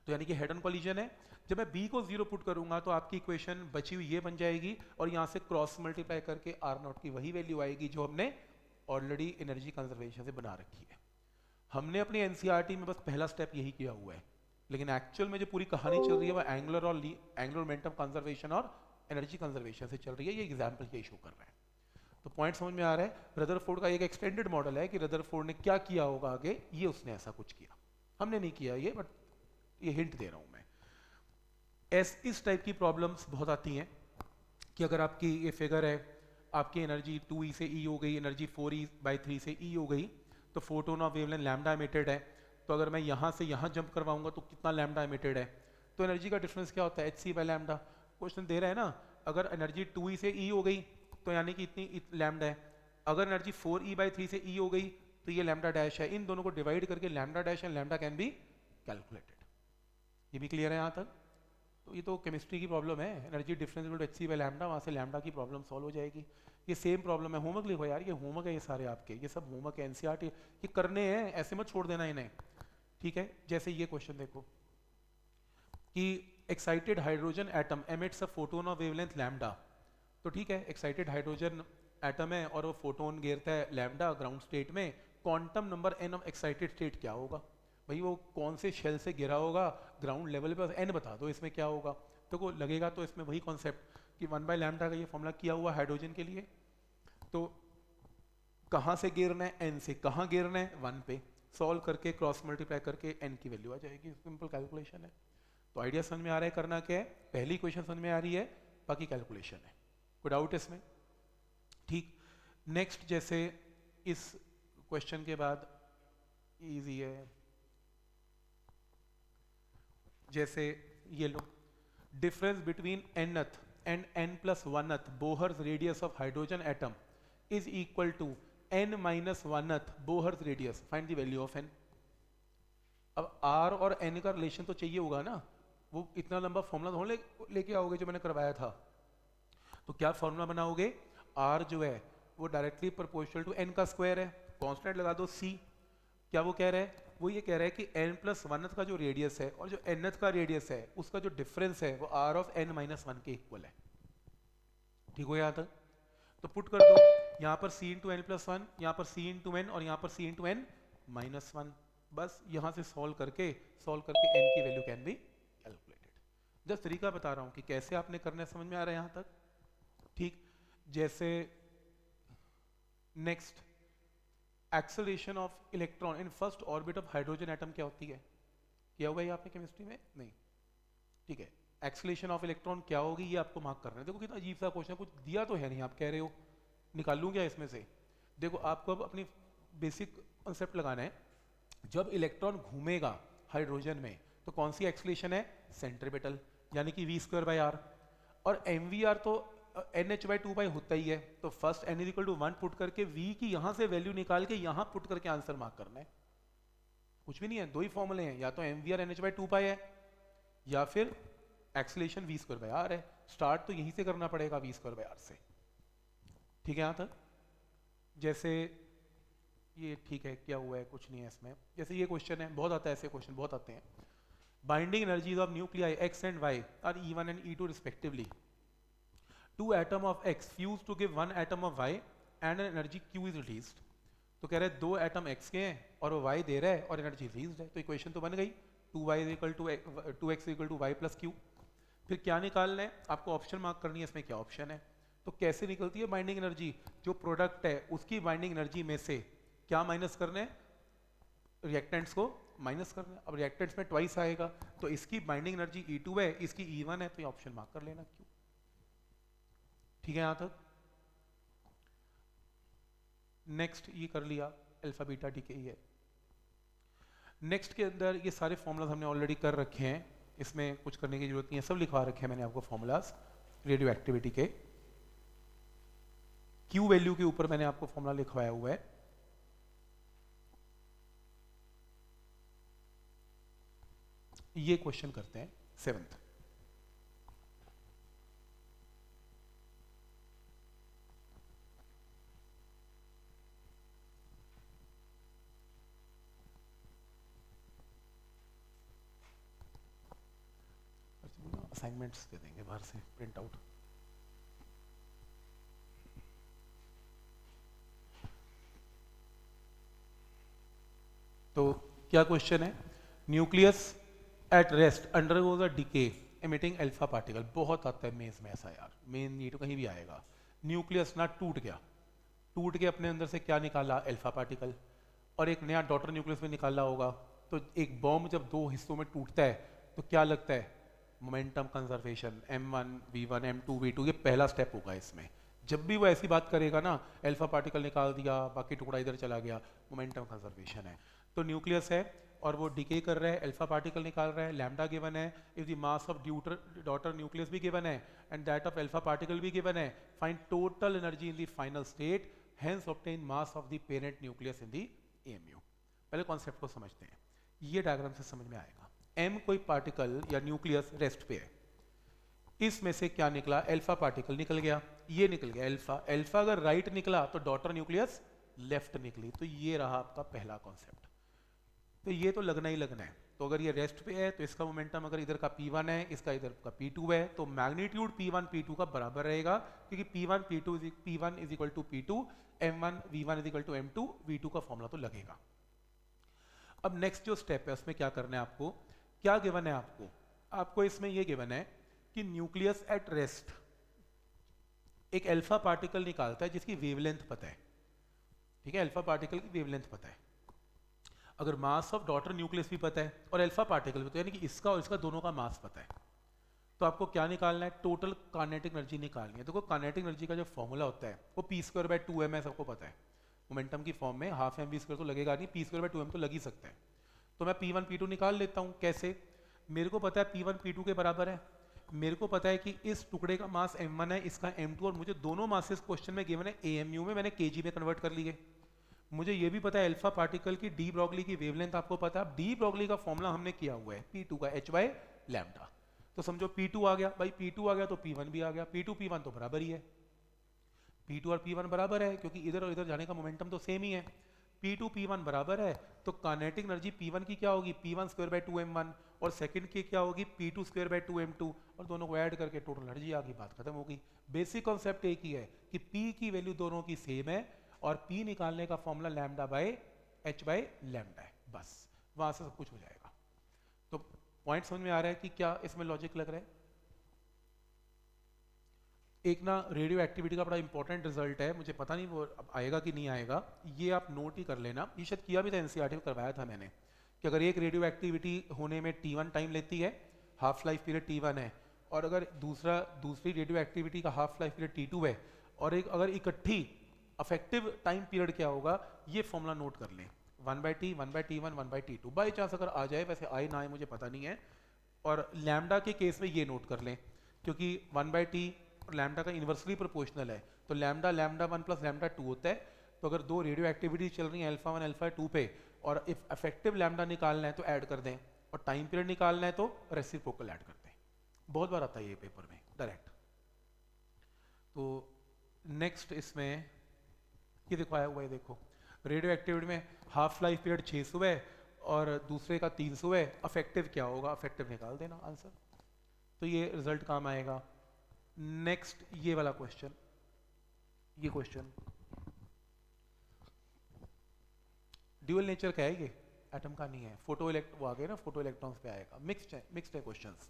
तो यानी कि हेड ऑन कॉलिजन है। जब मैं बी को जीरो पुट करूंगा तो आपकी इक्वेशन बची हुई ये बन जाएगी और यहाँ से क्रॉस मल्टीप्लाई करके आर नॉट की वही वैल्यू आएगी जो हमने ऑलरेडी एनर्जी कंजर्वेशन से बना रखी है। हमने अपनी एनसीईआरटी में बस पहला स्टेप यही किया हुआ है, लेकिन एक्चुअल में जो पूरी कहानी चल रही है वो एंगुलर और एंगुलर मोमेंटम कंजर्वेशन और एनर्जी कंजर्वेशन से चल रही है। ये एग्जाम्पल ये शो कर रहे हैं। तो पॉइंट समझ में आ रहा है। रदरफोर्ड का एक एक्सटेंडेड मॉडल है कि रदरफोर्ड ने क्या किया होगा आगे, ये उसने ऐसा कुछ किया, हमने नहीं किया ये, बट ये हिंट दे रहा हूं मैं। ऐस इस टाइप की प्रॉब्लम्स बहुत आती हैं कि अगर आपकी ये फिगर है, आपकी एनर्जी टू ई से ई हो गई, energy four E by three से ई हो गई, तो photon of wavelength lambda emitted है, तो अगर मैं यहाँ से यहाँ जंप करवाऊंगा तो कितना लैम्डा एमिटेड है, तो एनर्जी का डिफरेंस क्या होता है, H C by lambda. Question दे रहा है ना, अगर एनर्जी टू ई से ई हो गई तो यानी कि इतनी लैम्डा है, अगर energy four E by three से ई हो गई तो ये लैम्डा डैश है। इन दोनों को डिवाइड करके lambda dash and lambda can be calculated. ये भी क्लियर है यहाँ तक? तो ये तो केमिस्ट्री की प्रॉब्लम है, energy difference equal to H C by lambda, वहाँ से लैम्डा की प्रॉब्लम सॉल्व हो जाएगी। ये सेम प्रॉब्लम है, होमवर्क लिखो यार, ये होमवर्क है ये सारे आपके, ये सब होमवर्क है एनसीईआरटी, ये करने हैं, ऐसे मत छोड़ देना इन्हें, ठीक है। जैसे ये क्वेश्चन देखो कि excited hydrogen atom emits a photon of wavelength lambda, तो ठीक है, एक्साइटेड हाइड्रोजन एटम है और वो फोटोन गिरता है लैम्डा ग्राउंड स्टेट में, quantum number N of excited state क्या होगा भाई, वो कौन से शेल से गिरा होगा ग्राउंड लेवल पे, एन बता दो इसमें क्या होगा। तो को लगेगा तो इसमें वही कॉन्सेप्ट कि वन बाय लैम्डा का ये फॉर्मूला किया हुआ हाइड्रोजन के लिए, तो कहाँ से गिरना है, एन से, कहाँ गिरना है, वन पे, सॉल्व करके क्रॉस मल्टीप्लाई करके एन की वैल्यू आ जाएगी, सिंपल कैलकुलेशन है। तो आइडिया समझ में आ रहा है करना क्या है, पहली क्वेश्चन समझ में आ रही है, बाकी कैलकुलेशन है, कोई डाउट इसमें? ठीक। नेक्स्ट जैसे इस क्वेश्चन के बाद इजी है, जैसे ये लो, difference between nth and n plus oneth Bohr's radius of hydrogen atom is equal to n minus oneth Bohr's radius, find the value of n। अब r और n का रिलेशन तो चाहिए होगा ना, वो इतना लंबा फॉर्मूला तो ले, लेके आओगे जो मैंने करवाया था, तो क्या फॉर्मूला बनाओगे, r जो है वो डायरेक्टली प्रोपोर्शनल टू n का स्क्वायर है, कांस्टेंट लगा दो c। क्या वो कह रहा है, वो ये कह रहा है कि n प्लस वनथ का जो रेडियस है और जो nth का रेडियस है उसका जो डिफरेंस है वो r of n minus one के इक्वल है। ठीक हो यहाँ तक? तो पुट कर दो यहाँ पर c into N plus one, यहाँ पर c इंटू एन और यहाँ पर c into N minus one, बस यहाँ से सॉल्व करके सॉल्व करके n की वैल्यू कैन बी कैलकुलेटेड। जस्ट तरीका बता रहा हूँ कि कैसे आपने करना है, समझ में आ रहा है यहाँ तक? ठीक। जैसे next, acceleration of electron in first orbit of hydrogen atom क्या होती है, किया हुआ है आपने केमिस्ट्री में? नहीं, ठीक है। एक्सेलरेशन ऑफ इलेक्ट्रॉन क्या होगी ये आपको मार्क करना है। देखो कितना अजीब सा क्वेश्चन, कुछ दिया तो है नहीं, आप कह रहे हो निकाल लूं क्या इसमें से। देखो आपको अब अपनी बेसिक कॉन्सेप्ट लगाना है, जब इलेक्ट्रॉन घूमेगा हाइड्रोजन में तो कौन सी एक्सेलरेशन है, सेंट्रीपिटल, यानी कि वी स्क्वायर बाई आर, और एम वी आर तो N H by two by होता ही है, तो first N equal to one put करके v की यहां से वैल्यू निकाल के यहां पुट करके आंसर मार्क करना है। कुछ भी नहीं है, दो ही फॉर्मूले हैं, या तो M V R N H by two pi है या फिर acceleration V square by R है। स्टार्ट तो यहीं से करना पड़ेगा वी स्क्वायर बाई आर से। ठीक है यहाँ तक? जैसे ये ठीक है, क्या हुआ है, कुछ नहीं है इसमें। जैसे ये क्वेश्चन है, बहुत आता है ऐसे क्वेश्चन, बहुत आते हैं। Binding energies of nuclei X and Y are E one and E two respectively. Two atom of X fuse to give one atom of Y and an energy Q is released। तो कह रहे हैं दो atom X के हैं और वो Y दे रहा है और एनर्जी रिलीज है, तो इक्वेशन तो बन गई, two Y equal to two X equal to Y plus Q. फिर क्या निकालना है आपको, ऑप्शन मार्क करनी है, इसमें क्या ऑप्शन है। तो कैसे निकलती है बाइंडिंग एनर्जी, जो प्रोडक्ट है उसकी बाइंडिंग एनर्जी में से क्या माइनस करना है, रिएक्टेंट्स को माइनस करना है। अब रिएक्टेंट्स में ट्वाइस आएगा, तो इसकी बाइंडिंग एनर्जी ई टू है, इसकी ई वन है, तो ये ऑप्शन मार्क कर लेना क्यू। ठीक है यहाँ तक? नेक्स्ट ये कर लिया, अल्फा बीटा डीके है। नेक्स्ट के अंदर ये सारे फॉर्मूलाज हमने ऑलरेडी कर रखे हैं, इसमें कुछ करने की जरूरत नहीं है, सब लिखवा रखे हैं मैंने आपको फॉर्मूलाज रेडियो एक्टिविटी के। क्यू वैल्यू के ऊपर मैंने आपको फॉर्मूला लिखवाया हुआ है। ये क्वेश्चन करते हैं सेवंथ। असाइनमेंट्स दे देंगे बाहर से प्रिंट आउट। तो क्या क्वेश्चन है, nucleus at rest undergoes a decay emitting alpha particle. बहुत आता है मेंस में ऐसा यार, मेन ये तो कहीं भी आएगा। न्यूक्लियस ना टूट गया, टूट के अपने अंदर से क्या निकाला, अल्फा पार्टिकल, और एक नया डॉटर न्यूक्लियस में निकाला होगा। तो एक बॉम्ब जब दो हिस्सों में टूटता है तो क्या लगता है, momentum conservation, M one we one M two we two, ये पहला स्टेप होगा इसमें। जब भी वो ऐसी बात करेगा ना, अल्फा पार्टिकल निकाल दिया, बाकी टुकड़ा इधर चला गया, मोमेंटम कंजर्वेशन है। तो न्यूक्लियस है और वो डिके कर रहा है, अल्फा पार्टिकल निकाल रहा है, लैम्डा गिवन है, if the mass of daughter nucleus भी गिवन है and that of alpha particle भी गिवन है, find total energy in the final state, hence obtain mass of the parent nucleus in the AMU. पहले concept को समझते हैं, ये diagram से समझ में आएगा। एम कोई पार्टिकल या न्यूक्लियस रेस्ट पे है, इसमें से क्या निकला, अल्फा पार्टिकल निकल गया, ये निकल गया अल्फा। अल्फा अगर राइट निकला तो डॉटर न्यूक्लियस लेफ्ट निकली, तो ये रहा आपका पहला कॉन्सेप्ट। तो ये तो लगना ही लगना है। तो अगर ये रेस्ट पे है तो इसका मोमेंटम अगर इधर का पी वन है, इसका इधर का पी टू है, तो magnitude P one P two का बराबर रहेगा, क्योंकि P one P two P one is equal to P two, M one we one is equal to M two we two का फॉर्मूला तो लगेगा। अब नेक्स्ट जो स्टेप है उसमें क्या करना है आपको, क्या गिवन है आपको, आपको इसमें ये गिवन है कि न्यूक्लियस एट रेस्ट एक अल्फा पार्टिकल निकालता है जिसकी वेवलेंथ पता है, ठीक है, अल्फा पार्टिकल की वेवलेंथ पता है। अगर मास ऑफ डॉटर न्यूक्लियस भी पता है और अल्फा पार्टिकल भी, तो यानी कि इसका और इसका दोनों का मास पता है, तो आपको क्या निकालना है, टोटल काइनेटिक एनर्जी निकालनी है। देखो काइनेटिक एनर्जी का जो फॉर्मूला होता है वो P square by two M है, सबको पता है। मोमेंटम की फॉर्म में हाफ एम वी स्क्वायर तो लगेगा नहीं, P square by two M तो लग ही सकता है। तो मैं पी वन पी टू निकाल लेता हूँ। कैसे, मेरे को पता है पी वन पी टू के बराबर है, मेरे को पता है कि इस टुकड़े का मास एम वन है, इसका एम टू, और मुझे दोनों मासेस क्वेश्चन में गिवन है एएमयू में, मैंने केजी में कन्वर्ट कर लिए। मुझे ये भी पता है अल्फा पार्टिकल की डी ब्रॉगली की वेवलेंथ आपको पता है, डी ब्रॉगली का फॉर्मूला हमने किया हुआ है पी टू का एच बाय लैम्डा। तो समझो पी टू आ गया, भाई पी टू आ गया तो पी वन भी आ गया, पी टू पी वन तो बराबर ही है, पी टू और पी वन बराबर है क्योंकि इधर और इधर जाने का मोमेंटम तो सेम ही है। पी टू पी वन बराबर है तो काइनेटिक एनर्जी पी वन की क्या होगी, P one square by two M one, और सेकंड की क्या होगी, P two square by two M two, और दोनों को ऐड करके टोटल एनर्जी आ गई, बात खत्म होगी। बेसिक कॉन्सेप्ट एक ही है कि पी की वैल्यू दोनों की सेम है और पी निकालने का formula lambda by H by lambda है, बस वहां से सब कुछ हो जाएगा। तो पॉइंट समझ में आ रहा है कि क्या इसमें लॉजिक लग रहा है। एक ना रेडियो एक्टिविटी का बड़ा इंपॉर्टेंट रिजल्ट है, मुझे पता नहीं वो अब आएगा कि नहीं आएगा, ये आप नोट ही कर लेना, ये शायद किया भी था एनसीईआरटी में, करवाया था मैंने, कि अगर एक रेडियो एक्टिविटी होने में टी वन टाइम लेती है, half life period T one है, और अगर दूसरा दूसरी रेडियो एक्टिविटी का half life period T two है, और एक अगर इकट्ठी अफेक्टिव टाइम पीरियड क्या होगा, ये फॉर्मूला नोट कर लें, one by T, one by T one, one by T two, by chance अगर आ जाए, वैसे आए ना आए मुझे पता नहीं है। और लैम्डा के केस में ये नोट कर लें, क्योंकि वन बाई टी लैम्डा का इन्वर्सली प्रोपोर्शनल है, तो lambda lambda one plus lambda two होता है। तो अगर दो रेडियो एक्टिविटी चल रही है अल्फा वन अल्फा टू पे, और इफ इफेक्टिव लैम्डा निकालना है तो ऐड कर दें, और टाइम पीरियड निकालना है तो रेसिप्रोकल ऐड कर दें। बहुत बार आता है ये पेपर में डायरेक्ट। तो नेक्स्ट इसमें ये दिखाया हुआ है, देखो रेडियो एक्टिविटी में हाफ लाइफ पीरियड छः सौ है और दूसरे का तीन सौ है, अफेक्टिव क्या होगा, अफेक्टिव निकाल देना आंसर, तो ये रिजल्ट काम आएगा। नेक्स्ट ये वाला क्वेश्चन, ये क्वेश्चन ड्यूअल नेचर का है, ये एटम का नहीं है, फोटो इलेक्ट वो आ गए ना, फोटो इलेक्ट्रॉन्स पे आएगा, मिक्स्ड है, मिक्स्ड है क्वेश्चंस।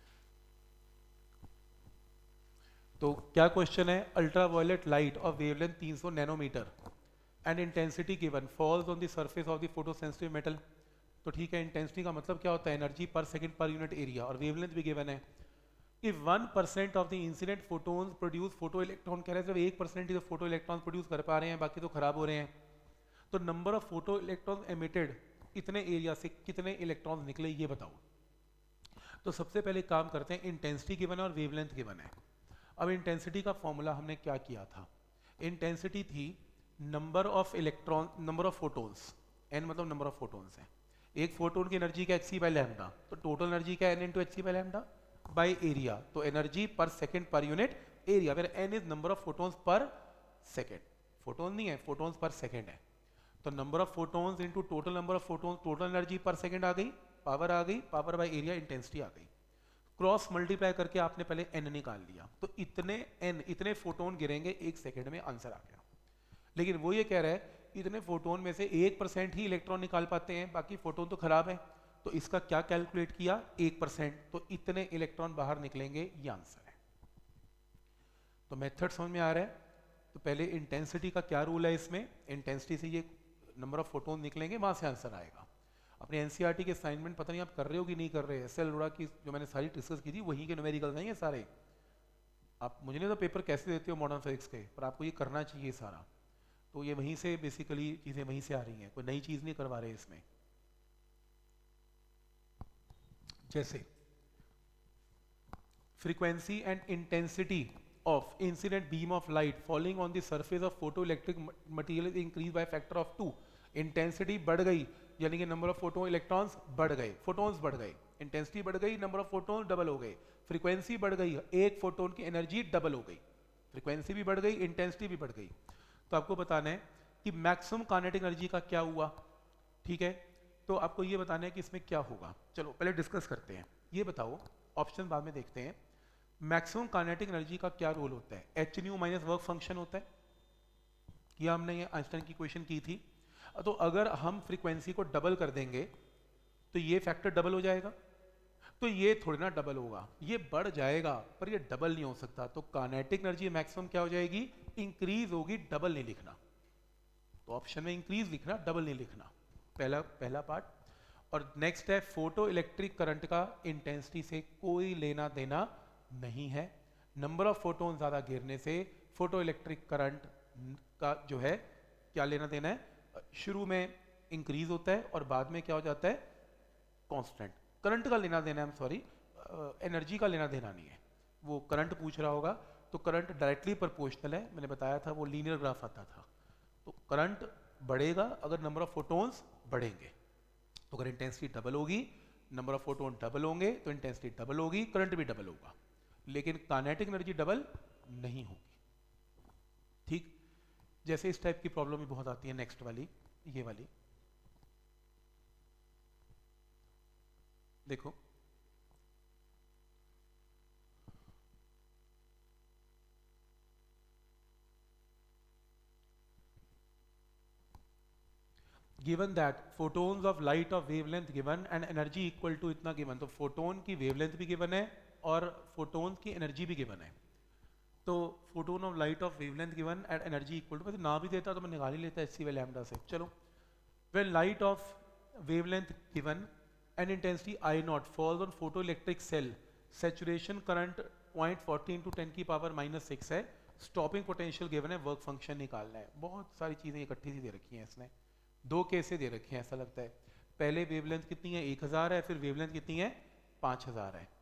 तो क्या क्वेश्चन है, अल्ट्रावायलेट लाइट ऑफ वेवलेंथ तीन सौ nanometre and intensity given falls on the surface of the photosensitive metal. तो ठीक है, इंटेंसिटी का मतलब क्या होता है, energy per second per unit area, और वेवलेंथ भी गिवन है। If one percent of the incident photons produce photoelectron, कह रहे हैं जब एक परसेंट ही तो फोटो इलेक्ट्रॉन प्रोड्यूस कर पा रहे हैं, बाकी तो खराब हो रहे हैं, तो number of photoelectron emitted इतने एरिया से कितने इलेक्ट्रॉन्स निकले ये बताओ। तो सबसे पहले काम करते हैं, इंटेंसिटी गिवन है और वेवलेंथ गिवन है। अब इंटेंसिटी का फॉर्मूला हमने क्या किया था, इंटेंसिटी थी number of electron, number of photons, N मतलब नंबर ऑफ फोटोन्स है, एक फोटोन की एनर्जी का एच सी बाई लैम्डा, तो टोटल एनर्जी का N into H C by lambda by area, तो energy per second per unit area, where N is number of photons per second, photon नहीं है, photons per second है, तो number of photons into total number of photons, total energy per second आ गई, power आ गई, power by area intensity आ गई। क्रॉस मल्टीप्लाई करके आपने पहले एन निकाल लिया, तो इतने एन इतने फोटोन गिरेंगे एक सेकेंड में, आंसर आ गया। लेकिन वो ये कह रहा है इतने फोटोन में से एक परसेंट ही इलेक्ट्रॉन निकाल पाते हैं, बाकी फोटोन तो खराब है, तो इसका क्या कैलकुलेट किया, एक परसेंट, तो इतने इलेक्ट्रॉन बाहर निकलेंगे, ये आंसर है। तो मेथड समझ में आ रहा है। तो पहले इंटेंसिटी का क्या रूल है इसमें, इंटेंसिटी से ये नंबर ऑफ फोटोन निकलेंगे, वहां से आंसर आएगा। अपने एनसीईआरटी के असाइनमेंट पता नहीं आप कर रहे हो कि नहीं कर रहे, एस एल अरोड़ा की जो मैंने सारी डिस्कस की थी वही के न्यूमेरिकल्स नहीं है सारे। आप मुझे नहीं तो पेपर कैसे देते हो मॉडर्न फिजिक्स के, पर आपको ये करना चाहिए सारा। तो ये वहीं से बेसिकली चीजें वहीं से आ रही हैं, कोई नई चीज नहीं करवा रहे इसमें। जैसे frequency and intensity of incident beam of light falling on the surface of photoelectric material is increased by factor of two. इंटेंसिटी बढ़ गई यानी कि नंबर ऑफ फोटोन इलेक्ट्रॉन्स बढ़ गए, फोटोन्स बढ़ गए, इंटेंसिटी बढ़ गई, नंबर ऑफ फोटोन डबल हो गए, फ्रीक्वेंसी बढ़ गई, एक फोटोन की एनर्जी डबल हो गई, फ्रीक्वेंसी भी बढ़ गई, इंटेंसिटी भी बढ़ गई। तो आपको बताना है कि मैक्सिमम काइनेटिक एनर्जी का क्या हुआ, ठीक है। तो आपको ये बताना है कि इसमें क्या होगा। चलो पहले डिस्कस करते हैं। ये बताओ, ऑप्शन बाद में देखते हैं। मैक्सिमम काइनेटिक एनर्जी का क्या रोल होता है, H nu minus work function होता है, किया हमने ये आइंस्टाइन की क्वेश्चन की थी। तो अगर हम फ्रीक्वेंसी को डबल कर देंगे तो ये फैक्टर डबल हो जाएगा, तो ये थोड़ी ना डबल होगा, ये बढ़ जाएगा पर ये डबल नहीं हो सकता। तो काइनेटिक एनर्जी मैक्सिमम क्या हो जाएगी, इंक्रीज होगी, डबल नहीं लिखना। तो ऑप्शन में इंक्रीज लिखना, डबल नहीं लिखना, पहला पहला पार्ट। और नेक्स्ट है फोटो इलेक्ट्रिक करंट का इंटेंसिटी से कोई लेना देना नहीं है। नंबर ऑफ फोटोन ज्यादा गिरने से फोटो इलेक्ट्रिक करंट का जो है क्या लेना देना है, शुरू में इंक्रीज होता है और बाद में क्या हो जाता है, कांस्टेंट। करंट का लेना देना है, सॉरी एनर्जी का लेना देना नहीं है। वो करंट पूछ रहा होगा तो करंट डायरेक्टली प्रोपोर्शनल है, मैंने बताया था वो लीनियर ग्राफ आता था। तो करंट बढ़ेगा अगर नंबर ऑफ फोटोन्स बढ़ेंगे, तो अगर इंटेंसिटी डबल होगी, नंबर ऑफ फोटोन डबल होंगे तो इंटेंसिटी डबल होगी, करंट भी डबल होगा, लेकिन काइनेटिक एनर्जी डबल नहीं होगी। ठीक, जैसे इस टाइप की प्रॉब्लम भी बहुत आती है। नेक्स्ट वाली, ये वाली देखो, given that photons of light of wavelength given and energy equal to इतना गिवन। तो फोटोन की वेवलेंथ भी गिवन है और फोटोन की एनर्जी भी गिवन है। तो photon of light of wavelength given and energy equal to, ना भी देता तो मैं निकाल ही लेता एच सी बाय लैम्डा से। चलो, when light of wavelength given and intensity I naught falls on photoelectric cell, saturation current point fourteen two ten की पावर माइनस सिक्स है, स्टॉपिंग पोटेंशियल गिवन है, वर्क फंक्शन निकालना है। बहुत सारी चीजें इकट्ठी सी दे रखी हैं इसने, दो केसेस दे रखे हैं ऐसा लगता है। पहले वेवलेंथ कितनी है, एक हजार है, फिर वेवलेंथ कितनी है, पांच हजार है,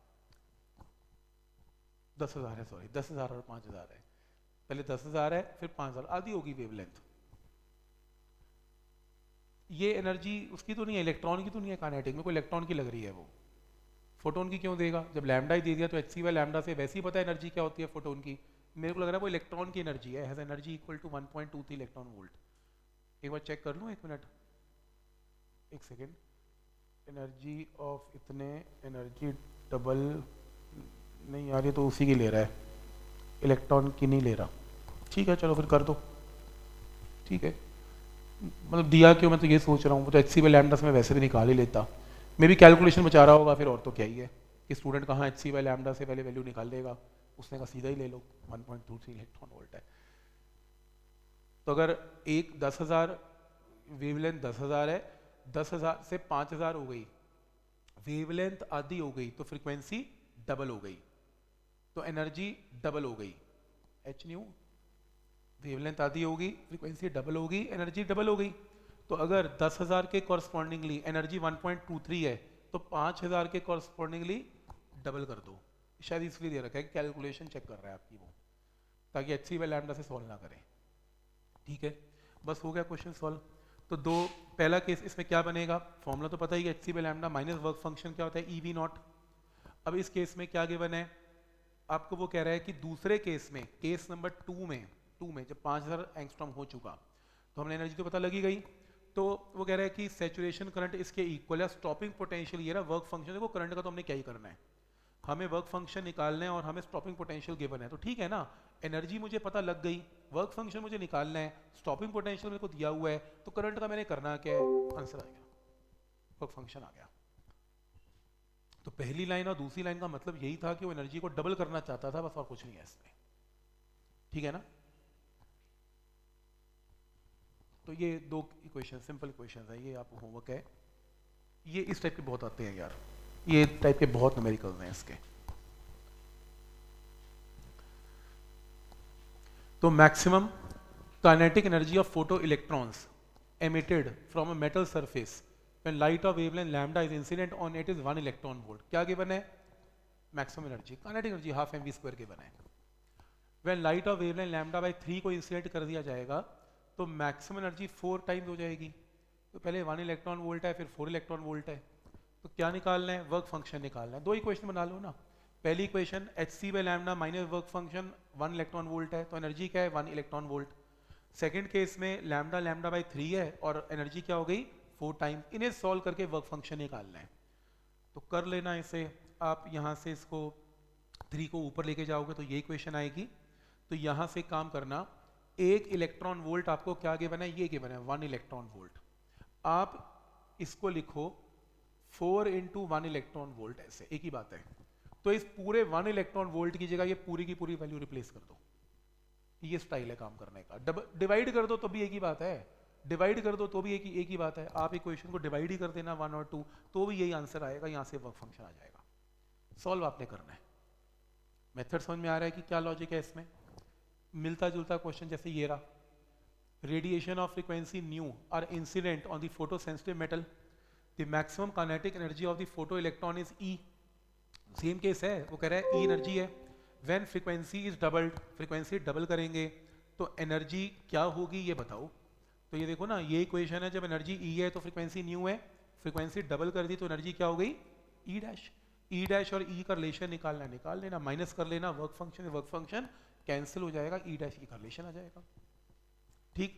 दस हजार है, सॉरी दस हजार और पांच हजार है। पहले दस हजार है फिर पांच हजार, आधी होगी वेवलेंथ। ये एनर्जी उसकी तो नहीं है, इलेक्ट्रॉन की तो नहीं है, काइनेटिक में कोई इलेक्ट्रॉन की लग रही है, वो फोटोन की क्यों देगा, जब लैम्डा ही दे दिया तो एच सी बाय लैम्डा से वैसे ही पता है एनर्जी क्या होती है फोटोन की। मेरे को लग रहा है वो इलेक्ट्रॉन की एनर्जी है, has energy equal to one point two three electron volt. एक बार चेक कर लूं, एक मिनट, एक सेकेंड। एनर्जी ऑफ इतने, एनर्जी डबल नहीं यार, ये तो उसी की ले रहा है, इलेक्ट्रॉन की नहीं ले रहा। ठीक है चलो फिर कर दो, ठीक है, मतलब दिया क्यों, मैं तो ये सोच रहा हूँ, वो तो एच सी बाय लैम्डा से मैं वैसे भी निकाल ही लेता। मे भी कैलकुलेशन बचा रहा होगा फिर, और तो क्या ही है कि स्टूडेंट कहाँ एच सी बाय लैम्डा से पहले वैल्यू निकाल देगा, उसने कहा सीधा ही ले लो, one point two three electron volt है। तो अगर एक दस हजार वेवलेंथ दस हजार है, दस हजार से पांच हजार हो गई, वेवलेंथ आधी हो गई, तो फ्रीक्वेंसी डबल हो गई, तो एनर्जी डबल हो गई, एच न्यू। वेवलेंथ आधी होगी, फ्रीक्वेंसी डबल होगी, एनर्जी डबल हो गई। तो अगर दस हजार के correspondingly energy one point two three है, तो पांच हजार के कॉरस्पॉन्डिंगली डबल कर दो। शायद इसलिए दे रखा है कि कैलकुलेशन चेक कर रहा है आपकी वो, ताकि एच सी बाय लैम्डा से सॉल्व ना करें। ठीक है, बस हो गया क्वेश्चन सॉल्व। तो दो, पहला केस इसमें क्या बनेगा, फॉर्मूला तो पता ही है, H C by lambda minus work function क्या होता है, ई वी नॉट। अब इस केस में क्या गिवन है आपको, वो कह रहा है कि दूसरे केस में, केस नंबर टू में टू में जब पांच हजार एंगस्ट्रॉम हो चुका, तो हमने एनर्जी तो पता लगी गई, तो वो कह रहा है कि सैचुरेशन करंट इसके इक्वल है, स्टॉपिंग पोटेंशियल ये रहा, वर्क फंक्शन देखो, करंट का तो हमने क्या ही करना है, हमें वर्क फंक्शन निकालना है और हमें स्टॉपिंग पोटेंशियल गिवन है, तो ठीक है ना, एनर्जी मुझे पता लग गई, वर्क फंक्शन मुझे निकालना है, स्टॉपिंग पोटेंशियल मेरे को दिया हुआ है, तो करंट का मैंने करना क्या है, आंसर आ गया, वर्क फंक्शन आ गया। तो पहली लाइन और दूसरी लाइन का मतलब यही था कि वो एनर्जी को डबल करना चाहता था, बस और कुछ नहीं है इसमें, ठीक है ना। तो ये दो इक्वेशन, सिंपल इक्वेशन है, ये आपको होमवर्क है। ये इस टाइप के बहुत आते हैं यार, ये टाइप के बहुत न्यूमेरिकल्स हैं इसके। तो maximum kinetic energy of photoelectrons emitted from a metal surface when light of wavelength lambda is incident on it is one electron volt। क्या गिवन है, maximum energy, kinetic energy half M we square given है। when light of wavelength lambda by three को incident कर दिया जाएगा तो maximum energy four times हो जाएगी। तो पहले वन इलेक्ट्रॉन वोल्ट है, फिर फोर इलेक्ट्रॉन वोल्ट है, तो क्या निकालना है, वर्क फंक्शन निकालना है। दो इक्वेशन बना लो ना, पहली equation H C by lambda minus work function one electron volt है, तो एनर्जी क्या है, one electron volt. Second case में लैम्डा लैम्डा बाई थ्री है और एनर्जी क्या हो गई, फोर टाइम्स। इन्हें सॉल्व करके वर्क फंक्शन निकालना है, तो कर लेना इसे आप। यहाँ से इसको थ्री को ऊपर लेके जाओगे तो ये इक्वेशन आएगी। तो यहाँ से काम करना, एक इलेक्ट्रॉन वोल्ट आपको क्या गिवन है, ये गिवन है वन इलेक्ट्रॉन वोल्ट। आप इसको लिखो four into one electron volt, ऐसे एक ही बात है। तो इस पूरे वन इलेक्ट्रॉन वोल्ट की जगह ये पूरी की पूरी वैल्यू रिप्लेस कर दो, ये स्टाइल है काम करने का। डिवाइड कर दो तो भी एक ही बात है, डिवाइड कर दो तो भी एक ही एक ही बात है। आप इक्वेशन को डिवाइड ही कर देना वन और टू, तो भी यही आंसर आएगा, यहाँ से वर्क फंक्शन आ जाएगा। सॉल्व आपने करना है। मेथड समझ में आ रहा है कि क्या लॉजिक है इसमें। मिलता जुलता क्वेश्चन जैसे ये रहा, radiation of frequency nu are incident on the photosensitive metal, the maximum kinetic energy of the photoelectron is E. Same case है, वो कह रहा है ई एनर्जी है। When frequency is doubled, frequency double करेंगे तो energy क्या होगी ये बताओ। तो ये देखो ना, ये इक्वेशन है, जब एनर्जी ई है तो फ्रीक्वेंसी न्यू है, फ्रीक्वेंसी डबल कर दी तो एनर्जी क्या हो गई, ई डैश। ई डैश और ई का रिलेशन निकालना, निकाल लेना, माइनस कर लेना, work function work function cancel हो जाएगा, ई डैश ई का रिलेशन आ जाएगा। ठीक,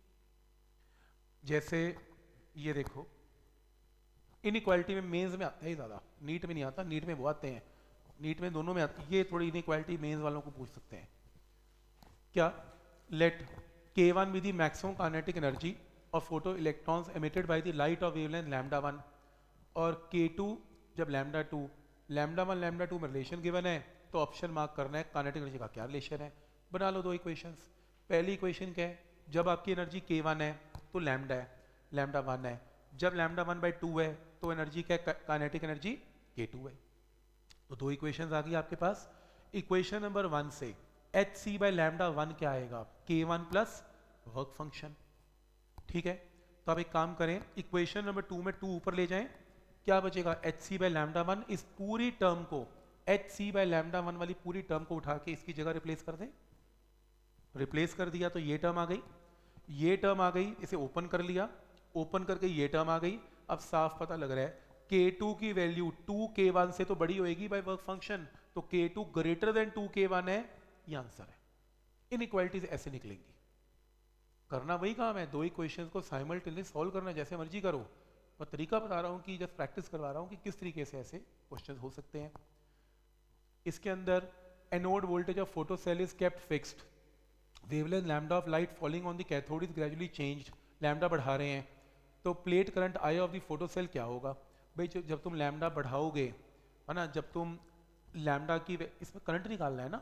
जैसे ये देखो, इनइक्वालिटी में मेंस में आता है ज्यादा, नीट में नहीं आता। नीट में वो आते हैं, नीट में दोनों में आती है। ये थोड़ी इनइक्वालिटी मेंस वालों को पूछ सकते हैं। क्या, let K one be the maximum kinetic energy of photoelectrons emitted by the light of wavelength lambda one, और के टू जब lambda two, lambda one lambda two में रिलेशन गिवन है तो ऑप्शन मार्क करना है kinetic energy का क्या relation है। बना लो दो इक्वेशंस। पहली इक्वेशन क्या है, जब आपकी एनर्जी के वन है तो लैम्डा है, लैम्डा वन है। जब लैम्डा वन बाई टू है तो एनर्जी क्या है, काइनेटिक एनर्जी के टू है। तो दो इक्वेशंस आ गई आपके पास। इक्वेशन नंबर वन से H C by lambda one क्या आएगा, के वन प्लस वर्क फंक्शन। ठीक है, तो आप एक काम करें, इक्वेशन नंबर टू में टू ऊपर ले जाएं, क्या बचेगा, H C by lambda one. इस पूरी टर्म को, H C by lambda one वाली पूरी टर्म को उठा के इसकी जगह रिप्लेस कर दें। रिप्लेस कर दिया तो ये टर्म आ गई, ये टर्म आ गई, इसे ओपन कर लिया, ओपन करके ये टर्म आ गई। अब साफ पता लग रहा है के टू की वैल्यू टू के वन से तो बड़ी होएगी बाय वर्क फंक्शन, तो K two greater than two K one है, ये आंसर है। इनइक्वालिटीज ऐसे निकलेंगी। करना वही काम है, दो इक्वेशंस को साइमल्टेनियसली सॉल्व करना, जैसे मर्जी करो, पर तरीका बता रहा हूं कि जब प्रैक्टिस करवा रहा हूं कि किस तरीके से ऐसे क्वेश्चन हो सकते हैं। इसके अंदर anode voltage of photocell is kept fixed, wavelength lambda of light falling on the cathode is gradually changed, lambda बढ़ा रहे हैं, तो plate current I of the photocell क्या होगा। भाई जब तुम लैम्डा बढ़ाओगे, है ना, जब तुम लैम्डा की, इसमें करंट निकालना है ना,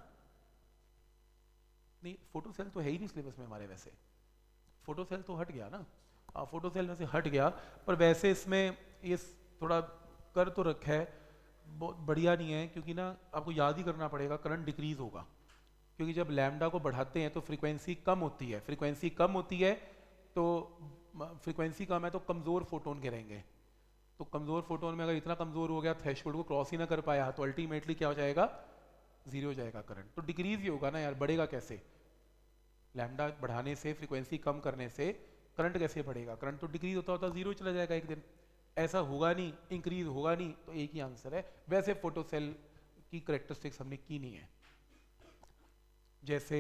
नहीं फोटो सेल तो है ही नहीं सिलेबस में हमारे, वैसे फोटो सेल तो हट गया ना, आ, फोटो सेल में से हट गया, पर वैसे इसमें ये थोड़ा कर तो रखा है, बहुत बढ़िया नहीं है, क्योंकि ना आपको याद ही करना पड़ेगा, करंट डिक्रीज होगा, क्योंकि जब लैम्डा को बढ़ाते हैं तो फ्रीक्वेंसी कम होती है, फ्रीक्वेंसी कम होती है तो फ्रीक्वेंसी कम है तो कमजोर फोटोन गिरेंगे, तो कमजोर फोटोन में अगर इतना कमजोर हो गया, थ्रेशोल्ड को क्रॉस ही ना कर पाया, तो अल्टीमेटली क्या हो जाएगा, जीरो हो जाएगा करंट। तो डिक्रीज ही होगा ना यार, बढ़ेगा कैसे, लैम्डा बढ़ाने से, फ्रीक्वेंसी कम करने से करंट कैसे बढ़ेगा, करंट तो डिक्रीज होता होता जीरो चला जाएगा एक दिन, ऐसा होगा नहीं, इंक्रीज होगा नहीं, तो एक ही आंसर है। वैसे फोटो सेल की करेक्टरिस्टिक्स हमने की नहीं है। जैसे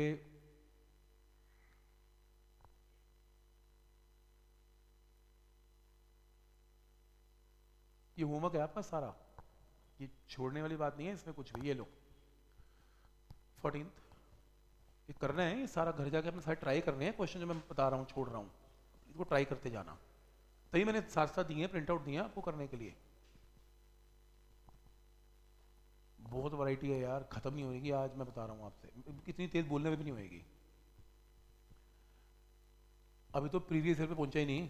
ये होमवर्क है आपका सारा, ये छोड़ने वाली बात नहीं है इसमें कुछ भी। ये लो फोर्टीन, ये करना है, ये सारा घर जाके अपने साथ ट्राई करने हैं क्वेश्चन जो मैं बता रहा हूँ, छोड़ रहा हूँ, इसको ट्राई करते जाना। तभी मैंने साथ साथ दिए हैं, प्रिंट आउट दिए हैं आपको करने के लिए। बहुत वैरायटी है यार, खत्म नहीं होगी आज, मैं बता रहा हूँ आपसे, कितनी तेज बोलने में भी नहीं होगी। अभी तो प्रीवियस ईयर पे पहुंचा ही नहीं।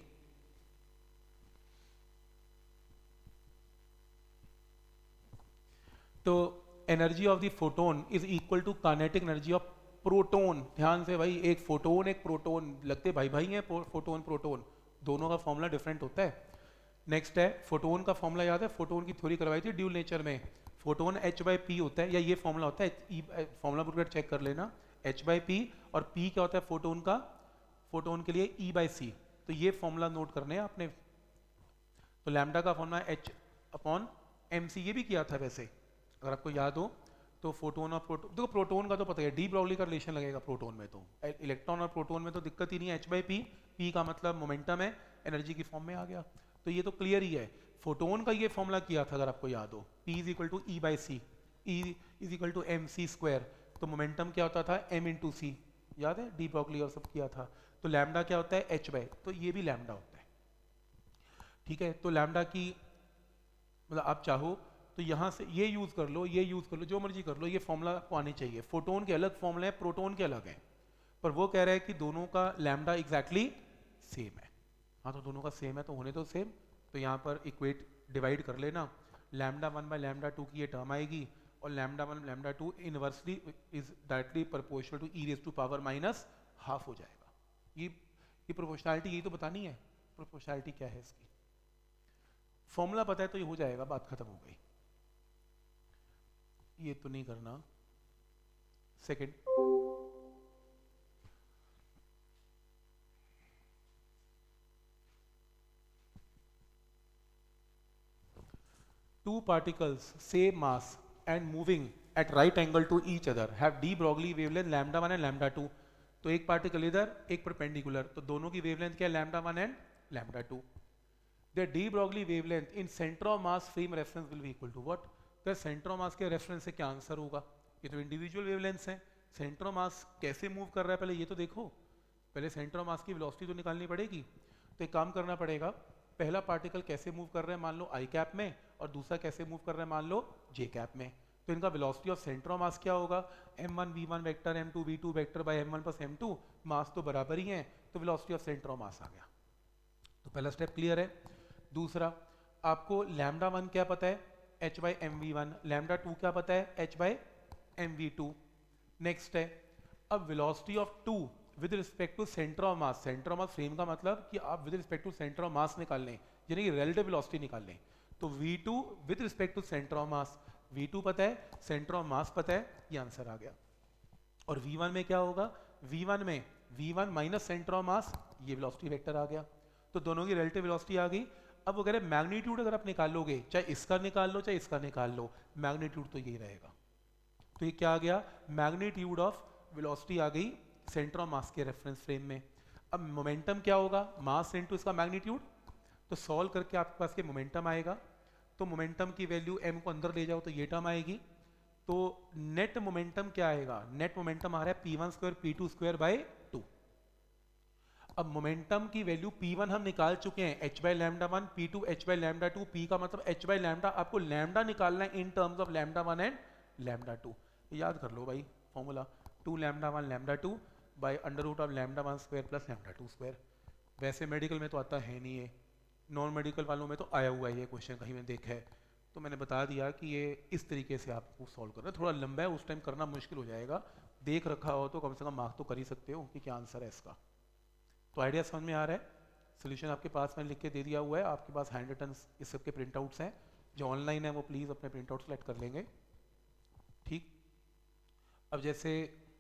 तो energy of the photon is equal to kinetic energy of proton. ध्यान से भाई, एक फोटोन एक प्रोटोन लगते भाई भाई हैं, फोटोन प्रोटोन दोनों का फॉर्मूला डिफरेंट होता है। नेक्स्ट है फोटोन का फॉर्मूला याद है, फोटोन की थ्योरी करवाई थी ड्यूल नेचर में। फोटोन एच बाई पी होता है, या ये फॉर्मूला होता है, फॉर्मूला बुकलेट चेक कर लेना, एच बाई पी, और पी क्या होता है फोटोन का, फोटोन के लिए ई बाई सी। तो ये फॉर्मूला नोट करने हैं आपने। तो लैम्डा का formula H upon M C, ये भी किया था वैसे अगर आपको याद हो तो। फोटोन और प्रोटोन, देखो प्रोटोन का तो पता है, डी ब्रॉगली का रिलेशन लगेगा प्रोटोन में, तो इलेक्ट्रॉन और प्रोटोन में तो दिक्कत ही नहीं है। एच बाई पी, पी का मतलब मोमेंटम है, एनर्जी की फॉर्म में आ गया, तो ये तो क्लियर ही है। फोटोन का ये फॉर्मूला किया था अगर आपको याद हो, P is equal to E by C, E is equal to M C square. तो मोमेंटम क्या होता था, m इंटू सी, याद है, डी ब्रॉगली और सब किया था। तो लैम्डा क्या होता है, h बाई, तो ये भी लैम्डा होता है, ठीक है। तो लैम्डा की मतलब आप चाहो तो यहाँ से ये यूज कर लो, ये यूज कर लो, जो मर्जी कर लो, ये फॉर्मूला आपको आनी चाहिए। फोटोन के अलग फॉर्मूले हैं, प्रोटोन के अलग हैं, पर वो कह रहा है कि दोनों का लैम्डा एग्जैक्टली सेम है। हाँ तो दोनों का सेम है तो होने तो सेम, तो यहाँ पर इक्वेट डिवाइड कर लेना, lambda one by lambda two की ये टर्म आएगी, और lambda one lambda two inversely is directly proportional to e raise to power minus half हो जाएगा। ये ये प्रोपोर्शनैलिटी यही तो बतानी है, प्रोपोर्शनैलिटी क्या है इसकी। फॉर्मूला पता है तो ये हो जाएगा, बात खत्म हो गई। ये तो नहीं करना। Second, two particles same mass and moving at right angle to each other have de Broglie wavelength lambda one and lambda two। तो एक पार्टिकल इधर, एक परपेंडिकुलर, तो दोनों की वेवलेंथ क्या है, lambda one and lambda two. Their de Broglie wavelength in center of mass frame reference will be equal to what? तो सेंटर ऑफ मास के रेफरेंस से क्या आंसर होगा, ये तो इंडिविजुअल वेवलेंथ्स हैं। सेंटर ऑफ मास कैसे मूव कर रहा है पहले ये तो देखो, पहले सेंटर ऑफ मास की वेलोसिटी तो निकालनी पड़ेगी। तो एक काम करना पड़ेगा, पहला पार्टिकल कैसे मूव कर रहा है मान लो आई कैप में, और दूसरा कैसे मूव कर रहा है मान लो जे कैप में। तो इनका velocity of centre of mass क्या होगा, m one we one vector m two we two vector by m one plus m two, mass तो बराबर ही है, तो velocity of centre of mass आ गया। तो पहला स्टेप क्लियर है। दूसरा, आपको लैम्डा वन क्या पता है, H by m v one, lambda two क्या पता है, H by m v two. Next है, अब velocity of two with respect to centre of mass, centre of mass frame का मतलब कि आप with respect to centre of mass निकाल लें, यानी कि रिलेटिव वेलोसिटी निकाल लें। तो v two with respect to centre of mass, v two पता है, सेंटर ऑफ मास पता है, ये आंसर आ गया। और वी वन में क्या होगा, वी वन में v one minus centre of mass, ये वेलोसिटी वेक्टर आ गया। तो दोनों की रिलेटिव वेलोसिटी आ गई। अब वो कह रहे मैग्नीट्यूड अगर आप निकालोगे, चाहे इसका निकाल लो चाहे इसका निकाल लो, मैग्नीट्यूड तो यही रहेगा। तो ये क्या आ गया, मैग्नीट्यूड ऑफ वेलोसिटी आ गई सेंटर ऑफ मास के रेफरेंस फ्रेम में। अब मोमेंटम क्या होगा, मास इनटू इसका मैग्नीट्यूड। तो सॉल्व करके आपके पास के मोमेंटम आएगा, तो मोमेंटम की वैल्यू m को अंदर ले जाओ तो ये टर्म आएगी। तो नेट मोमेंटम क्या आएगा, नेट मोमेंटम आ रहा है p one square p two square by two. अब मोमेंटम की वैल्यू पी वन हम निकाल चुके हैं, h by lambda one, P two h by lambda two, p का मतलब h बाई लैम्डा, आपको लैम्डा निकालना है in terms of lambda one and lambda two. याद कर लो भाई formula, two lambda one lambda two by under root of lambda one square plus lambda to square. वैसे मेडिकल में तो आता है नहीं है, नॉन मेडिकल वालों में तो आया हुआ है ये क्वेश्चन, कहीं में देखा है, तो मैंने बता दिया कि ये इस तरीके से आपको सॉल्व करना है। थोड़ा लंबा है, उस टाइम करना मुश्किल हो जाएगा, देख रखा हो तो कम से कम मार्क तो कर ही सकते हो कि क्या आंसर है इसका। तो आइडिया समझ में आ रहा है। सोल्यूशन आपके पास मैंने लिख के दे दिया हुआ है, आपके पास हैंड रिटन इस सब के प्रिंट आउट्स हैं, जो ऑनलाइन है वो प्लीज़ अपने प्रिंट आउट सेलेक्ट कर लेंगे, ठीक। अब जैसे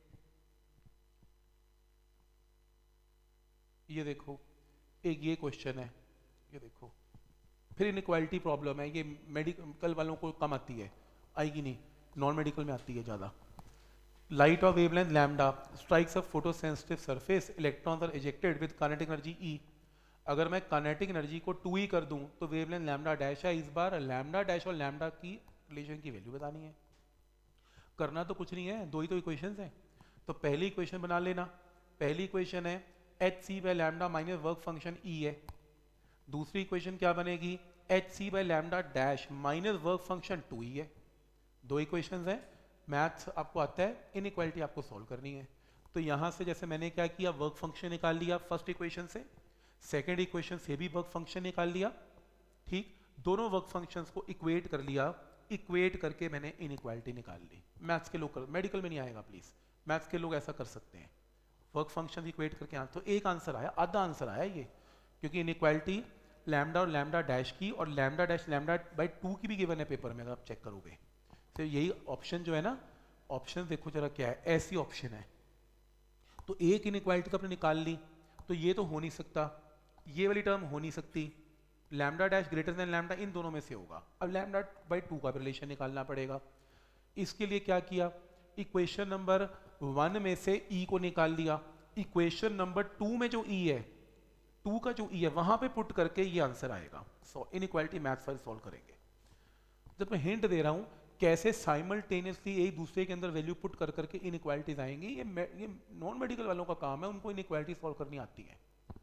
ये देखो, एक ये क्वेश्चन है, ये देखो, फिर इनइक्वालिटी प्रॉब्लम है, ये मेडिकल वालों को कम आती है, आएगी नहीं, नॉन मेडिकल में आती है ज़्यादा। Light of wavelength lambda strikes a photosensitive surface, electrons are ejected with kinetic energy e. अगर मैं काइनेटिक एनर्जी को टू ही कर दूं तो वेवलेंथ लैम्डा डैश है, इस बार लैम्डा डैश और लैम्डा की रिलेशन की वैल्यू बतानी है। करना तो कुछ नहीं है, दो ही तो इक्वेशंस हैं। तो पहली इक्वेशन बना लेना। पहली इक्वेशन है H C by lambda minus work function e है। दूसरी इक्वेशन क्या बनेगी, h C by lambda dash minus work function two e है। दो इक्वेशंस हैं, मैथ्स आपको आता है, इनइक्वालिटी आपको सॉल्व करनी है। तो यहाँ से जैसे मैंने क्या किया, वर्क फंक्शन निकाल लिया फर्स्ट इक्वेशन से, सेकेंड इक्वेशन से भी वर्क फंक्शन निकाल लिया, ठीक, दोनों वर्क फंक्शंस को इक्वेट कर लिया, इक्वेट करके मैंने इनइक्वालिटी निकाल ली। मैथ्स के लोग कर, मेडिकल में नहीं आएगा प्लीज, मैथ्स के लोग ऐसा कर सकते हैं, वर्क फंक्शन इक्वेट करके। तो एक आंसर आया, आधा आंसर आया ये, क्योंकि इनइक्वालिटी लैम्डा और लैम्डा डैश की और lambda dash lambda by two की भी गिवन है पेपर में, अगर आप चेक करोगे तो यही ऑप्शन जो है ना, ऑप्शन देखो जरा क्या है, ऐसी ऑप्शन है। तो एक इनइक्वालिटी तो आपने निकाल ली, तो ये तो हो नहीं सकता, ये वाली टर्म हो नहीं सकती, lambda dash greater than lambda इन दोनों में से होगा। अब लैम्डा बाई टू का रिलेशन निकालना पड़ेगा। इसके लिए क्या किया, इक्वेशन नंबर वन में से ई को निकाल लिया, इक्वेशन नंबर टू में जो ई है, टू का जो ई है वहां पे पुट करके ये आंसर आएगा। So inequality maths file solve करेंगे। जब मैं हिंट दे रहा हूं कैसे साइमल्टेनियसली एक दूसरे के अंदर वैल्यू पुट कर करके इनइक्वालिटीज आएंगी, ये ये नॉन मेडिकल वालों का काम है, उनको इनइक्वालिटी सॉल्व करनी आती है।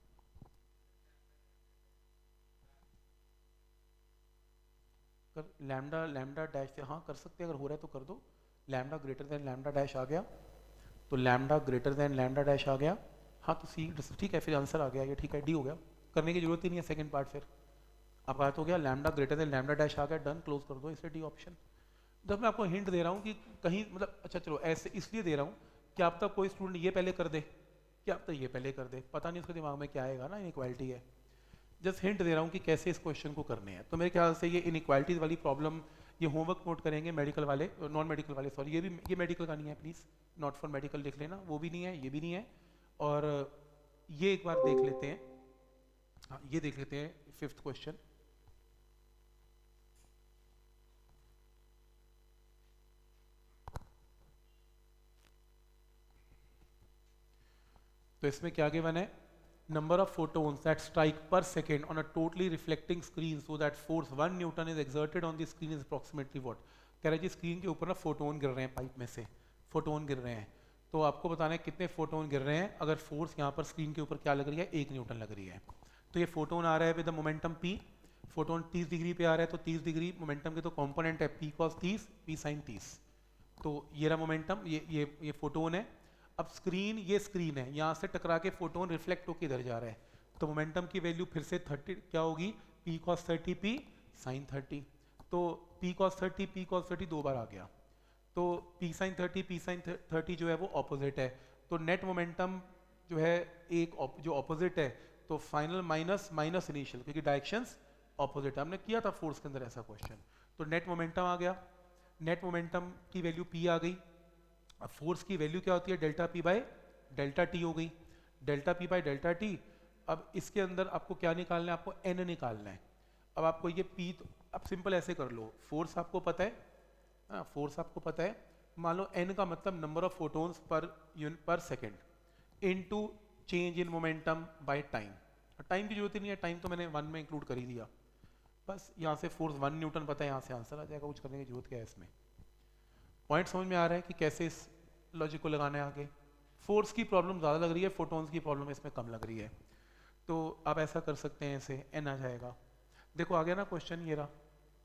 कर लैम्डा लैम्डा डैश से, हाँ कर सकते हैं, अगर हो रहा है तो कर दो। Lambda greater than lambda dash आ गया, तो lambda greater than lambda dash आ गया, हाँ तो सी ठीक है, फिर आंसर आ गया ये, ठीक है, डी हो गया, करने की जरूरत ही नहीं है सेकंड पार्ट। फिर अब बात हो गया lambda greater than lambda dash आ गया, डन, क्लोज कर दो इसे, डी ऑप्शन। जब मैं आपको हिंट दे रहा हूँ कि कहीं मतलब, अच्छा चलो ऐसे इसलिए दे रहा हूँ कि आप तक कोई स्टूडेंट ये पहले कर दे, कि आप तक ये पहले कर दे, पता नहीं उसके दिमाग में क्या आएगा ना, इनइक्वालिटी है। जस्ट हिंट दे रहा हूँ कि कैसे इस क्वेश्चन को करने हैं। तो मेरे ख्याल से ये इनइक्वालिटीज वाली प्रॉब्लम, ये होमवर्क नोट करेंगे मेडिकल वाले, नॉन मेडिकल वाले सॉरी, ये भी ये मेडिकल का नहीं है प्लीज़, नॉट फॉर मेडिकल लिख लेना, वो भी नहीं है, ये भी नहीं है। और ये एक बार देख लेते हैं, हाँ ये देख लेते हैं फिफ्थ क्वेश्चन। तो इसमें क्या गिवन है, number of photons that strike per second on a totally reflecting screen so that force one newton is exerted on the screen is approximately what। कह रहे जी स्क्रीन के ऊपर ना फोटोन गिर रहे हैं, पाइप में से फोटोन गिर रहे हैं, तो आपको बताना है कितने फोटोन गिर रहे हैं, अगर फोर्स यहाँ पर स्क्रीन के ऊपर क्या लग रही है, एक न्यूटन लग रही है। तो ये फोटोन आ रहा है with the momentum p, photon तीस डिग्री पे आ रहा है, तो तीस डिग्री मोमेंटम के तो कॉम्पोनेंट है p cos तीस p sin तीस, तो ये रहा मोमेंटम, ये ये ये फोटोन है। अब स्क्रीन, ये स्क्रीन है, यहाँ से टकरा के फोटोन रिफ्लेक्ट होकर इधर जा रहा है, तो मोमेंटम की वैल्यू फिर से थर्टी क्या होगी, p cos thirty p sin thirty, तो p cos thirty p cos thirty दो बार आ गया, तो p sin thirty p sin thirty जो है वो ऑपोजिट है, तो नेट मोमेंटम जो है एक जो ऑपोजिट है, तो फाइनल माइनस माइनस इनिशियल, क्योंकि डायरेक्शंस ऑपोजिट है, हमने किया था फोर्स के अंदर ऐसा क्वेश्चन। तो नेट मोमेंटम आ गया, नेट मोमेंटम की वैल्यू p आ गई। अब फोर्स की वैल्यू क्या होती है, delta p by delta t हो गई, delta p by delta t. अब इसके अंदर आपको क्या निकालना है, आपको एन निकालना है। अब आपको ये पी, तो अब सिंपल ऐसे कर लो, फोर्स आपको पता है, हाँ फोर्स आपको पता है, मान लो एन का मतलब number of photons per unit per second into change in momentum by time. Time की जरूरत ही नहीं है, टाइम तो मैंने वन में इंक्लूड कर ही दिया, बस यहाँ से फोर्स वन न्यूटन पता है, यहाँ से आंसर आ जाएगा, कुछ करने की जरूरत क्या है इसमें। पॉइंट समझ में आ रहा है कि कैसे इस लॉजिक को लगाना है आगे। फोर्स की प्रॉब्लम ज़्यादा लग रही है, फोटोन्स की प्रॉब्लम इसमें कम लग रही है, तो आप ऐसा कर सकते हैं, इसे एन आ जाएगा। देखो आ गया ना क्वेश्चन, ये रहा,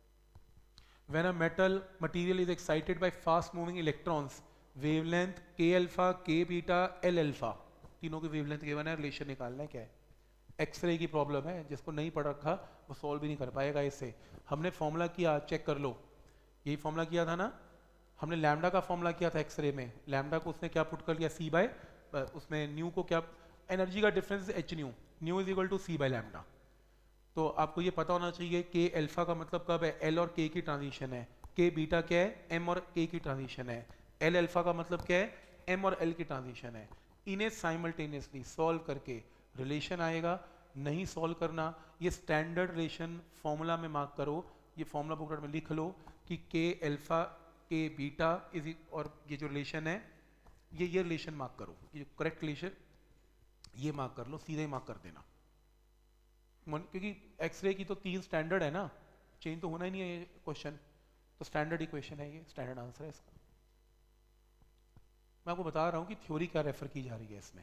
when a metal material is excited by fast moving electrons, wavelength K alpha K beta L alpha, तीनों की वेवलेंथ गिवन है, रिलेशन निकालना है क्या है। एक्सरे की प्रॉब्लम है, जिसको नहीं पढ़ रखा वो सॉल्व भी नहीं कर पाएगा इससे। हमने फॉर्मूला किया, चेक कर लो, यही फॉर्मूला किया था ना, हमने लैम्डा का फॉर्मूला किया था एक्सरे में, लैम्डा को उसने क्या पुट कर लिया, सी बाय, उसमें न्यू को क्या, एनर्जी का difference h nu, nu is equal to c by lambda. तो आपको ये पता होना चाहिए के अल्फा का मतलब कब है, एल और के की ट्रांजिशन है, के बीटा क्या है, एम और के की ट्रांजिशन है, एल अल्फा का मतलब क्या है, एम और एल की ट्रांजिशन है। इन्हें साइमल्टेनियसली सॉल्व करके रिलेशन आएगा, नहीं सॉल्व करना, ये स्टैंडर्ड रिलेशन फॉर्मूला में मार्क करो, ये फॉर्मूला बुकलेट में लिख लो कि के अल्फा के बीटा इज, और ये जो रिलेशन है ये ये रिलेशन मार्क करो, ये जो करेक्ट रिलेशन ये मार्क कर लो, सीधे मार्क कर देना, क्योंकि एक्सरे की तो तीन स्टैंडर्ड है ना, चेंज तो होना ही नहीं है ये क्वेश्चन, तो स्टैंडर्ड इक्वेशन है ये, स्टैंडर्ड आंसर है इसका। मैं आपको बता रहा हूं कि थ्योरी क्या रेफर की जा रही है इसमें।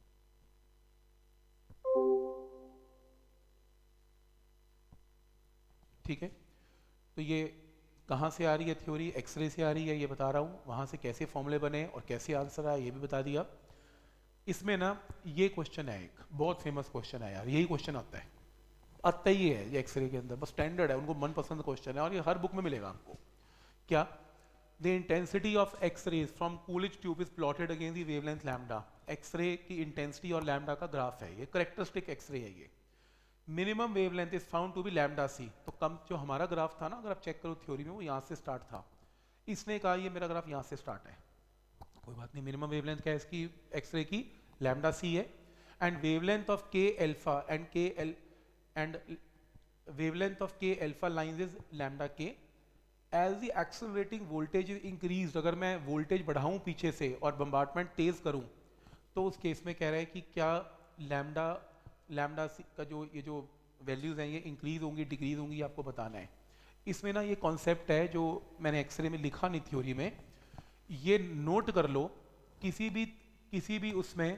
ठीक है, तो ये कहाँ से आ रही है थ्योरी? एक्सरे से आ रही है, ये बता रहा हूँ। वहाँ से कैसे फॉर्मूले बने और कैसे आंसर आया ये भी बता दिया। इसमें ना ये क्वेश्चन है, एक बहुत फेमस क्वेश्चन है यार, यही क्वेश्चन आता है, आता ही है ये एक्सरे के अंदर, बस स्टैंडर्ड है, उनको मनपसंद क्वेश्चन है और ये हर बुक में मिलेगा आपको। क्या? The intensity of X-rays from Coolidge tube is plotted against the wavelength lambda. X-ray की इंटेंसिटी और लैम्डा का ग्राफ है ये, करेक्टरिस्टिक एक्सरे है ये। Minimum wavelength is found to be lambda c. तो कम जो हमारा ग्राफ था ना, अगर आप चेक करो थ्योरी में, वो यहाँ से स्टार्ट था। इसने कहा ये मेरा ग्राफ यहाँ से स्टार्ट है, कोई बात नहीं। मिनिमम वेवलेंथ क्या है इसकी एक्सरे की? लैम्डा सी है। And wavelength of K alpha and K L and wavelength of K alpha lines is lambda K. As the accelerating voltage is increase, अगर मैं वोल्टेज बढ़ाऊं पीछे से और बम्बार्टमेंट तेज करूं, तो उस केस में कह रहा है कि क्या लैम्डा लैम्डा का जो ये जो वैल्यूज हैं ये इंक्रीज होंगी डिक्रीज होंगी, आपको बताना है। इसमें ना ये कॉन्सेप्ट है जो मैंने एक्सरे में लिखा नहीं थ्योरी में, ये नोट कर लो। किसी भी किसी भी उसमें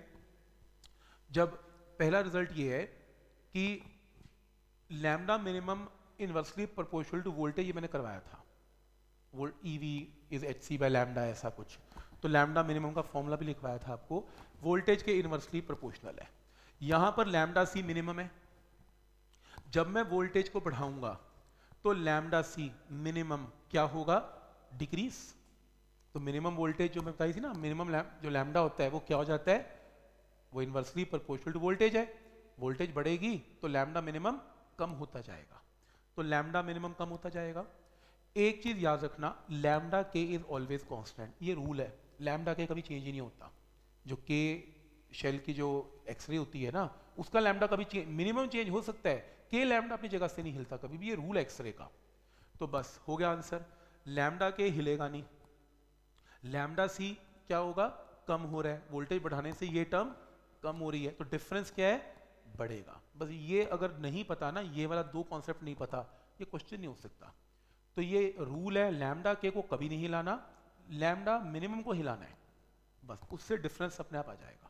जब पहला रिजल्ट ये है कि lambda minimum inversely proportional to voltage, ये मैंने करवाया था, volt eV is h C by lambda, ऐसा कुछ। तो लैम्डा मिनिमम का फॉर्मूला भी लिखवाया था आपको, वोल्टेज के इनवर्सली प्रोपोर्शनल है। यहां पर लैम्डा सी मिनिमम है। जब मैं वोल्टेज को बढ़ाऊंगा तो लैम्डा सी मिनिमम क्या होगा? डिक्रीज। तो मिनिमम वोल्टेज जो मैं बताई थी ना, मिनिमम जो लैम्डा होता है वो क्या हो जाता है? वो इनवर्सली प्रोपोर्शनल टू वोल्टेज है। वोल्टेज बढ़ेगी तो लैम्डा मिनिमम कम होता जाएगा, तो लैम्डा मिनिमम कम होता जाएगा। एक चीज याद रखना, lambda K is always constant, ये रूल है। लैम्डा के कभी चेंज ही नहीं होता। जो के शेल की जो एक्सरे होती है ना, उसका लैम्डा कभी चेंज, मिनिमम चेंज हो सकता है, के लैम्डा अपनी जगह से नहीं हिलता कभी भी, ये रूल है एक्सरे का। तो बस हो गया आंसर, लैम्डा के हिलेगा नहीं। लैम्डा सी क्या होगा? कम हो रहा है, वोल्टेज बढ़ाने से ये टर्म कम हो रही है, तो डिफरेंस क्या है? बढ़ेगा। बस ये अगर नहीं पता ना, ये वाला दो कॉन्सेप्ट नहीं पता, ये क्वेश्चन नहीं हो सकता। तो ये रूल है, लैम्डा के को कभी नहीं हिलाना, लैम्डा मिनिमम को हिलाना है, बस उससे डिफरेंस अपने आप आ जाएगा।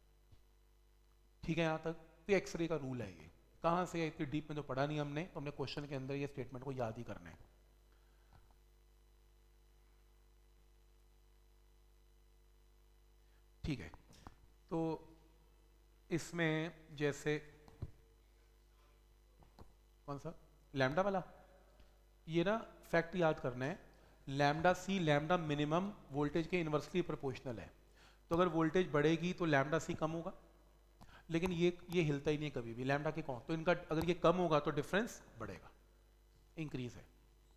ठीक है, यहां तक तो एक्सरे का रूल है। ये कहां से है, इतनी डीप में तो पढ़ा नहीं हमने, तो हमने क्वेश्चन के अंदर ये स्टेटमेंट को याद ही करना है। ठीक है, तो इसमें जैसे कौन सा लैम्डा वाला, ये ना फैक्ट याद करना है, lambda c lambda minimum voltage के इनवर्सली प्रोपोर्शनल है। तो अगर वोल्टेज बढ़ेगी तो लैम्डा सी कम होगा, लेकिन ये ये हिलता ही नहीं कभी भी, लैम्डा के कौन, तो इनका अगर ये कम होगा तो डिफरेंस बढ़ेगा, इंक्रीज है।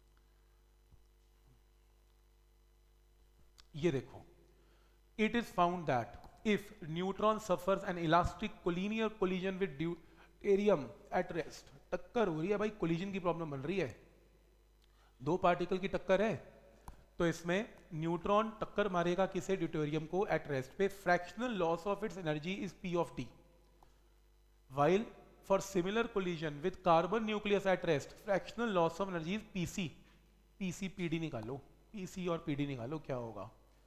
ये देखो, it is found that if neutron suffers an elastic collinear collision with deuterium at rest, टक्कर हो रही है भाई, कोलिजन की प्रॉब्लम बन रही है, दो पार्टिकल की टक्कर है, तो इसमें न्यूट्रॉन टक्कर मारेगा किसे? ड्यूटेरियम को एट रेस्ट पे। Fractional loss of its energy is p of t, while for similar collision with carbon nucleus at rest fractional loss of energy is pc। pc pd निकालो, pc और pd निकालो, क्या होगा?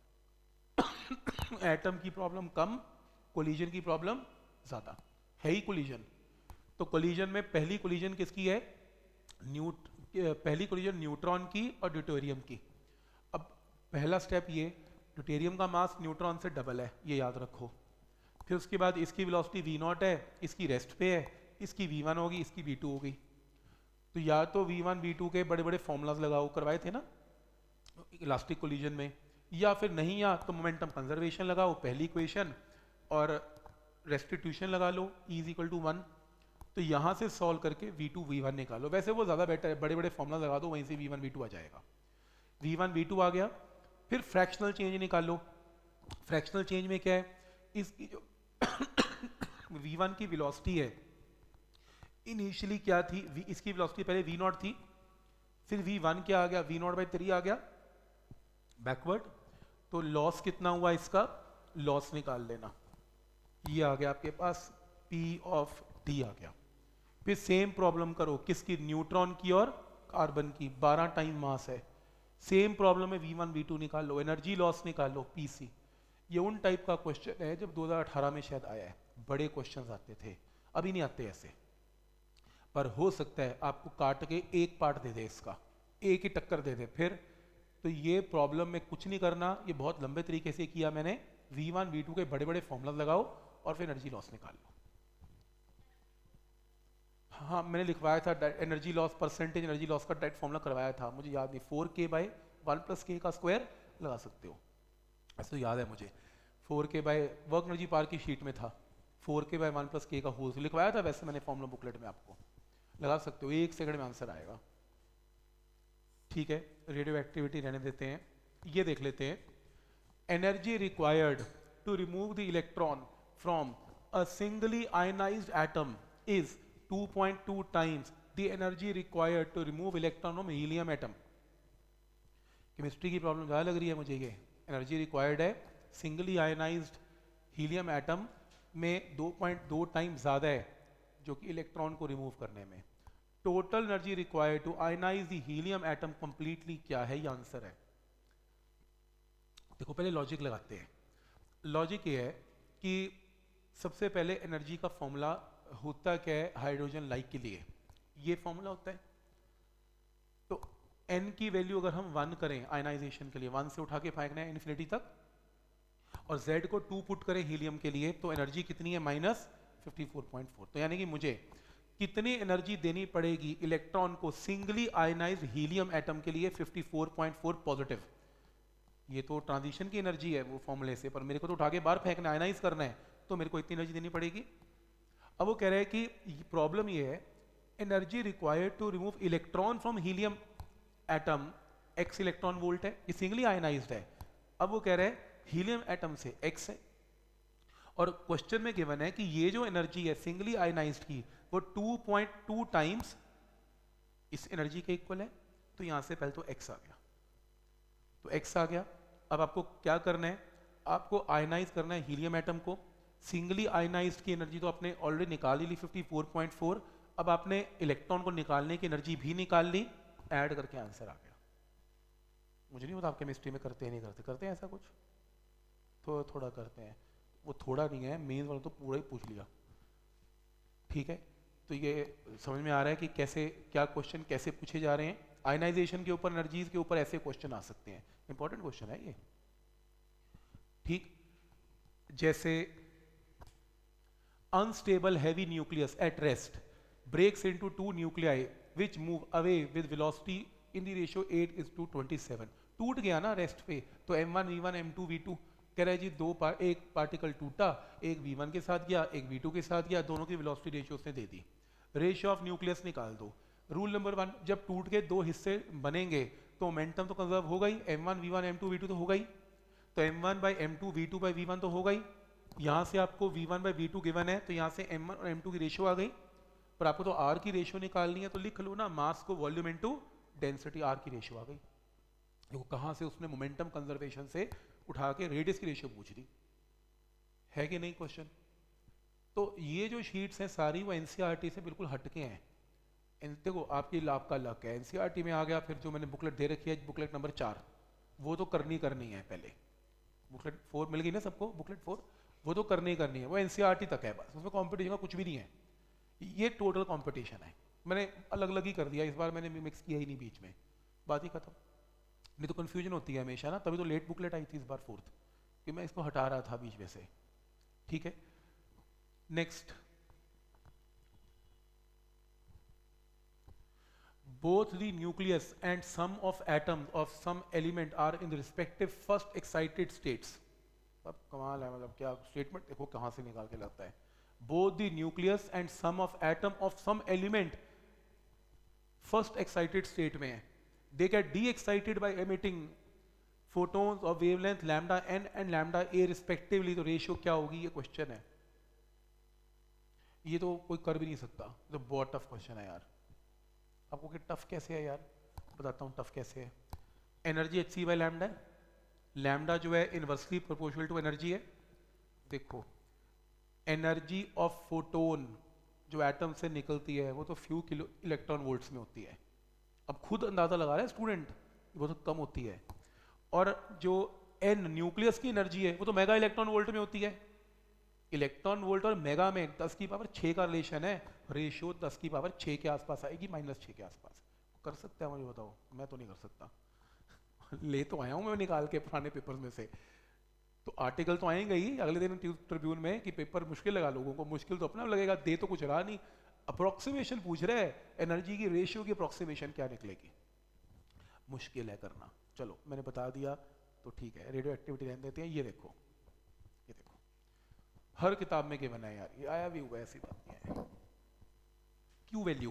Atom की problem कम, collision की problem ज्यादा, है ही कोलिजन। तो कोलिजन में पहली कोलिजन किसकी है? न्यूट पहली कोलिजन न्यूट्रॉन की और ड्यूटेरियम की। अब पहला स्टेप ये, ड्यूटेरियम का मास न्यूट्रॉन से डबल है, ये याद रखो। फिर उसके बाद इसकी वेलोसिटी वी नॉट है, इसकी रेस्ट पे है, इसकी वी वन होगी, इसकी वी टू होगी। तो या तो वी वन वी टू के बड़े बड़े फॉर्मूलाज लगाओ, करवाए थे ना इलास्टिक कोलिजन में, या फिर नहीं या तो मोमेंटम कंजर्वेशन लगाओ पहली इक्वेशन, और रेस्टिट्यूशन लगा लो, e is equal to one. तो यहाँ से सॉल्व करके वी टू वी वन निकालो, वैसे वो ज़्यादा बेटर है, बड़े बड़े फॉर्मूला लगा दो, वहीं से वी वन वी टू आ जाएगा। वी वन वी टू आ गया, फिर फ्रैक्शनल चेंज निकालो। फ्रैक्शनल चेंज में क्या है? इसकी जो वी वन की वेलोसिटी है, इनिशियली क्या थी? v, इसकी वेलोसिटी पहले वी नॉट थी, फिर वी वन क्या आ गया? वी नॉट बाई थ्री आ गया बैकवर्ड। तो लॉस कितना हुआ इसका? लॉस निकाल लेना, ये आ गया आपके पास P ऑफ D आ गया। फिर सेम प्रॉब्लम करो, किसकी? न्यूट्रॉन की और कार्बन की, बारह टाइम मास है, सेम प्रॉब्लम है वी वन वी टू निकाल लो, एनर्जी लॉस निकाल लो, पीसी। ये उन टाइप का क्वेश्चन है जब दो हज़ार अठारह में शायद आया है, बड़े क्वेश्चंस आते थे, अभी नहीं आते ऐसे। पर हो सकता है आपको काट के एक पार्ट दे दे इसका, एक ही टक्कर दे दे फिर। तो ये प्रॉब्लम में कुछ नहीं करना, ये बहुत लंबे तरीके से किया मैंने। वी वन वी टू के बड़े बड़े फॉर्मूला लगाओ और फिर एनर्जी लॉस निकाल लो। हाँ मैंने लिखवाया था energy loss, percentage energy loss का डायरेक्ट फॉर्मूला करवाया था, मुझे याद नहीं, फोर के बाय वन प्लस के का स्क्वायर लगा सकते हो, ऐसे तो याद है मुझे। फोर के बाय वर्क एनर्जी पार की शीट में था, फोर के बाय वन प्लस के का होल लिखवाया था, वैसे मैंने फॉर्मूला बुकलेट में आपको लगा सकते हो, एक सेकंड में आंसर आएगा। ठीक है, रेडियो एक्टिविटी रहने देते हैं, ये देख लेते हैं। Energy required to remove the electron from a singly ionised atom is two point two times the energy required to remove electron from helium atom. Chemistry की प्रॉब्लम ज़्यादा लग रही है मुझे। ये एनर्जी रिक्वायर्ड है सिंगली आयनाइज्ड हीलियम एटम में दो पॉइंट दो टाइम ज़्यादा है जो कि इलेक्ट्रॉन को रिमूव करने में। Total energy required to ionise the helium atom completely क्या है, ये आंसर है। देखो पहले लॉजिक लगाते हैं। लॉजिक ये है कि सबसे पहले एनर्जी का फॉर्मूला होता क्या है हाइड्रोजन लाइक के लिए, ये फॉर्मूला होता है। तो n की वैल्यू अगर हम वन करें आयनाइजेशन के लिए, वन से उठा के फेंकना है इन्फिनिटी तक, और z को टू पुट करें हीलियम के लिए, तो एनर्जी कितनी है minus fifty four point four. तो यानी कि मुझे कितनी एनर्जी देनी पड़ेगी इलेक्ट्रॉन को सिंगली आयनाइज्ड हीलियम एटम के लिए, fifty four point four positive. ये तो ट्रांजिशन की एनर्जी है वो फॉर्मूले से, पर मेरे को तो उठा के बाहर फेंकना, आयनाइज करना है, तो मेरे को इतनी एनर्जी देनी पड़ेगी। अब वो कह रहे हैं कि प्रॉब्लम ये है energy required to remove electron from helium atom, x electron volt है, ये सिंगली आयनाइज्ड है। अब वो कह रहे हैं हीलियम एटम से एक्स है, और क्वेश्चन में गिवन है कि ये जो एनर्जी है सिंगली आयनाइज्ड की वो टू पॉइंट टू टाइम्स इस एनर्जी के इक्वल है। तो यहां से पहले तो एक्स आ गया, तो एक्स आ गया। अब आपको क्या करना है, आपको आयनाइज करना है हीलियम एटम को। सिंगली आयनाइज्ड की एनर्जी तो आपने ऑलरेडी निकाल ली फिफ्टी फोर पॉइंट फोर, अब आपने इलेक्ट्रॉन को निकालने की एनर्जी भी निकाल ली, ऐड करके आंसर आ गया। मुझे नहीं पता आप केमिस्ट्री में करते हैं नहीं करते, करते हैं ऐसा कुछ? तो थोड़ा करते हैं, वो थोड़ा नहीं है, मेन वाला तो पूरा ही पूछ लिया। ठीक है, तो ये समझ में आ रहा है कि कैसे क्या क्वेश्चन कैसे पूछे जा रहे हैं। आयनाइजेशन के ऊपर, एनर्जीज के ऊपर ऐसे क्वेश्चन आ सकते हैं, इंपॉर्टेंट क्वेश्चन है ये। ठीक, जैसे unstable heavy nucleus at rest breaks into two nuclei which move away with velocity in the ratio eight is to twenty seven. टूट गया ना रेस्ट पे, तो m one we one M two we two, कह रहा है जी दो पार, एक पार्टिकल टूटा, एक वी वन के साथ गया, एक वी टू के साथ गया, दोनों की वेलोसिटी रेशियो उसने दे दी। रेशियो ऑफ न्यूक्लियस निकाल दो। रूल नंबर वन, जब टूट के दो हिस्से बनेंगे तो मोमेंटम तो कंजर्व होगा ही, m one we one M two we two तो होगा ही, तो m one by m two we two by v one तो होगा ही। यहाँ से आपको v one by v two given है, तो यहाँ से एम वन और एम टू की रेशियो आ गई। पर आपको तो आर की रेशियो निकालनी है, तो लिख लो ना मास को वॉल्यूम इनटू डेंसिटी, आर की रेशियो आ गई। देखो कहाँ से उसने मोमेंटम कंजर्वेशन से उठा के रेडियस की रेशियो पूछ दी है कि नहीं क्वेश्चन। तो ये जो शीट्स हैं सारी वो एनसीईआरटी से बिल्कुल हटके हैं। देखो आपकी लाभ का लक है, एनसीईआरटी में आ गया, फिर जो मैंने बुकलेट दे रखी है बुकलेट नंबर चार, वो तो करनी करनी है। पहले बुकलेट फोर मिल गई ना सबको, बुकलेट फोर वो तो करनी ही करनी है, वो एनसीईआरटी तक है बस, उसमें कंपटीशन का कुछ भी नहीं है। ये टोटल कंपटीशन है, मैंने अलग अलग ही कर दिया इस बार, मैंने मिक्स किया ही नहीं बीच में, बात ही खत्म। नहीं तो कंफ्यूजन होती है हमेशा ना, तभी तो लेट बुकलेट आई थी इस बार फोर्थ, कि मैं इसको हटा रहा था बीच में से। ठीक है, next, both the nucleus and sum of atoms of some element are in the respective first excited states। अब कमाल है, मतलब क्या स्टेटमेंट देखो कहाँ से निकाल के लगता है। both the nucleus and sum of atom of some element first excited state में है, they get de-excited by emitting photons of wavelength lambda n and lambda a respectively। तो रेशियो क्या होगी ये क्वेश्चन है, ये तो कोई कर भी नहीं सकता, तो बहुत टफ क्वेश्चन है यार। आपको कि टफ कैसे है यार, बताता हूँ टफ कैसे है। Energy H C by lambda है, लैम्डा जो है इनवर्सली प्रोपोर्शनल टू एनर्जी है। देखो एनर्जी ऑफ फोटोन जो एटम से निकलती है वो तो फ्यू किलो इलेक्ट्रॉन वोल्ट्स में होती है। अब खुद अंदाजा लगा रहा है स्टूडेंट, वो तो कम होती है। और जो एन न्यूक्लियस की एनर्जी है वो तो मेगा इलेक्ट्रॉन वोल्ट में होती है। इलेक्ट्रॉन वोल्ट और मेगा में दस की पावर छः का रिलेशन है, रेशियो दस की पावर छः के आसपास आएगी, माइनस छः के आसपास। कर सकते हैं मुझे बताओ, मैं तो नहीं कर सकता। ले तो आया हूँ मैं निकाल के पुराने पेपर में से, तो आर्टिकल तो आएंगे ही अगले दिन ट्रिब्यून में कि पेपर मुश्किल लगा लोगों को। मुश्किल तो अपना लगेगा, दे तो कुछ रहा नहीं। अप्रोक्सीमेशन पूछ रहे हैं, एनर्जी की रेशियो की अप्रोक्सीमेशन क्या निकलेगी, मुश्किल है करना। चलो मैंने बता दिया तो ठीक है, रेडियो एक्टिविटी रहने देते हैं। ये देखो, ये देखो हर किताब में गिवन है यार, ये आया भी हुआ है, ऐसी बात नहीं है। क्यू वैल्यू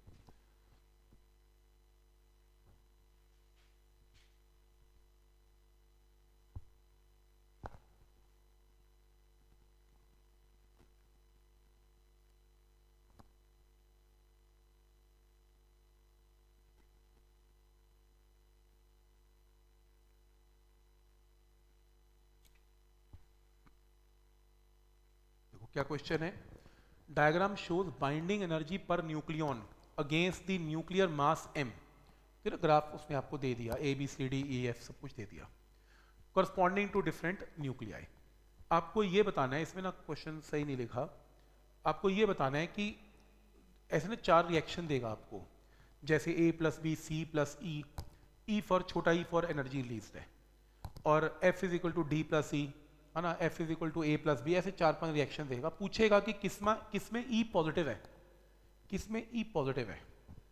क्या क्वेश्चन है, diagram shows binding energy per nucleon against the nuclear mass M. फिर ग्राफ उसने आपको दे दिया, A B C D E F सब कुछ दे दिया, करस्पॉन्डिंग टू डिफरेंट न्यूक्लियाई। आपको ये बताना है, इसमें ना क्वेश्चन सही नहीं लिखा, आपको ये बताना है कि ऐसे ना चार रिएक्शन देगा आपको, जैसे A plus B C plus E, E for छोटा ई फॉर एनर्जी रिलीज है, और F is equal to D plus E है ना, F is equal to A plus B, ऐसे चार पांच रिएक्शन देगा। पूछेगा कि किसमें किसमें ई पॉजिटिव है, किसमें ई पॉजिटिव है।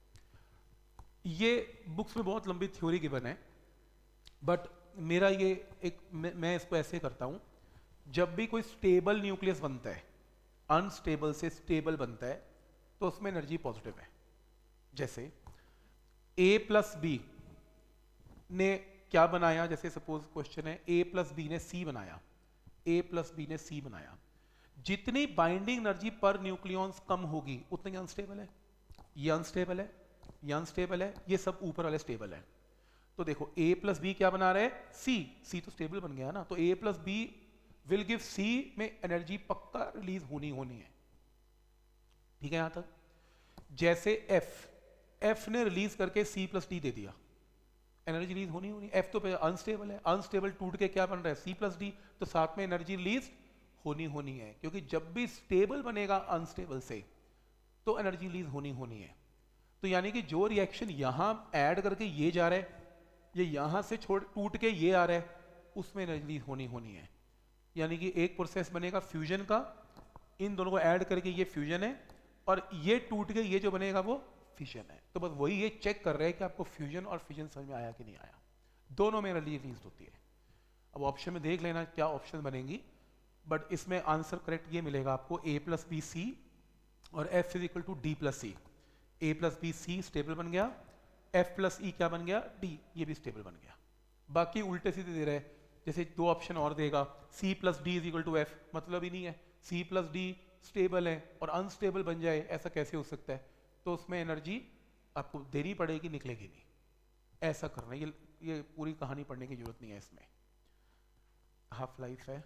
ये बुक्स में बहुत लंबी थ्योरी गिवन है, बट मेरा ये एक मैं, मैं इसको ऐसे करता हूं, जब भी कोई स्टेबल न्यूक्लियस बनता है, अनस्टेबल से स्टेबल बनता है, तो उसमें एनर्जी पॉजिटिव है। जैसे ए प्लस बी ने क्या बनाया, जैसे सपोज क्वेश्चन है ए प्लस बी ने सी बनाया, ए प्लस बी ने सी बनाया, जितनी बाइंडिंग एनर्जी पर न्यूक्लियॉन्स कम होगी उतनी अनस्टेबल है। ये अनस्टेबल है, ये अनस्टेबल है, ये सब ऊपर वाले स्टेबल है। तो देखो ए प्लस बी क्या बना रहे हैं, सी, सी तो स्टेबल बन गया ना, तो A plus B will give C में एनर्जी पक्का रिलीज होनी होनी है। ठीक है यहां तक। जैसे एफ, एफ ने रिलीज करके सी प्लस डी दे दिया, एनर्जी रिलीज होनी होनी, एफ तो अनस्टेबल है, अनस्टेबल टूट के क्या बन रहा है सी प्लस डी, तो साथ में एनर्जी रिलीज होनी होनी है, क्योंकि जब भी स्टेबल बनेगा अनस्टेबल से तो एनर्जी रिलीज होनी होनी है। तो यानी कि जो रिएक्शन यहां ऐड करके ये जा रहा है, ये यहां से छोड़ टूट के ये आ रहा है, उसमें एनर्जी रिलीज होनी होनी है। यानी कि एक प्रोसेस बनेगा फ्यूजन का, इन दोनों को ऐड करके ये फ्यूजन है, और ये टूट के ये जो बनेगा वो फिशन है। तो बस वही ये चेक कर रहे हैं कि आपको फ्यूजन और फिजन समझ में आया कि नहीं आया, दोनों में एनर्जी रिलीज होती है। अब ऑप्शन में देख लेना क्या ऑप्शन बनेंगी, बट इसमें आंसर करेक्ट ये मिलेगा आपको, ए प्लस बी सी और F is equal to D plus C. A plus B C stable बन गया, एफ प्लस ई क्या बन गया, डी, ये भी स्टेबल बन गया। बाकी उल्टे सीधे दे रहे हैं, जैसे दो ऑप्शन और देगा, C plus D is equal to F, मतलब ही नहीं है, सी प्लस डी स्टेबल है और अनस्टेबल बन जाए, ऐसा कैसे हो सकता है। तो उसमें एनर्जी आपको देनी पड़ेगी, निकलेगी नहीं, ऐसा करना। ये ये पूरी कहानी पढ़ने की जरूरत नहीं है, इसमें हाफ लाइफ है।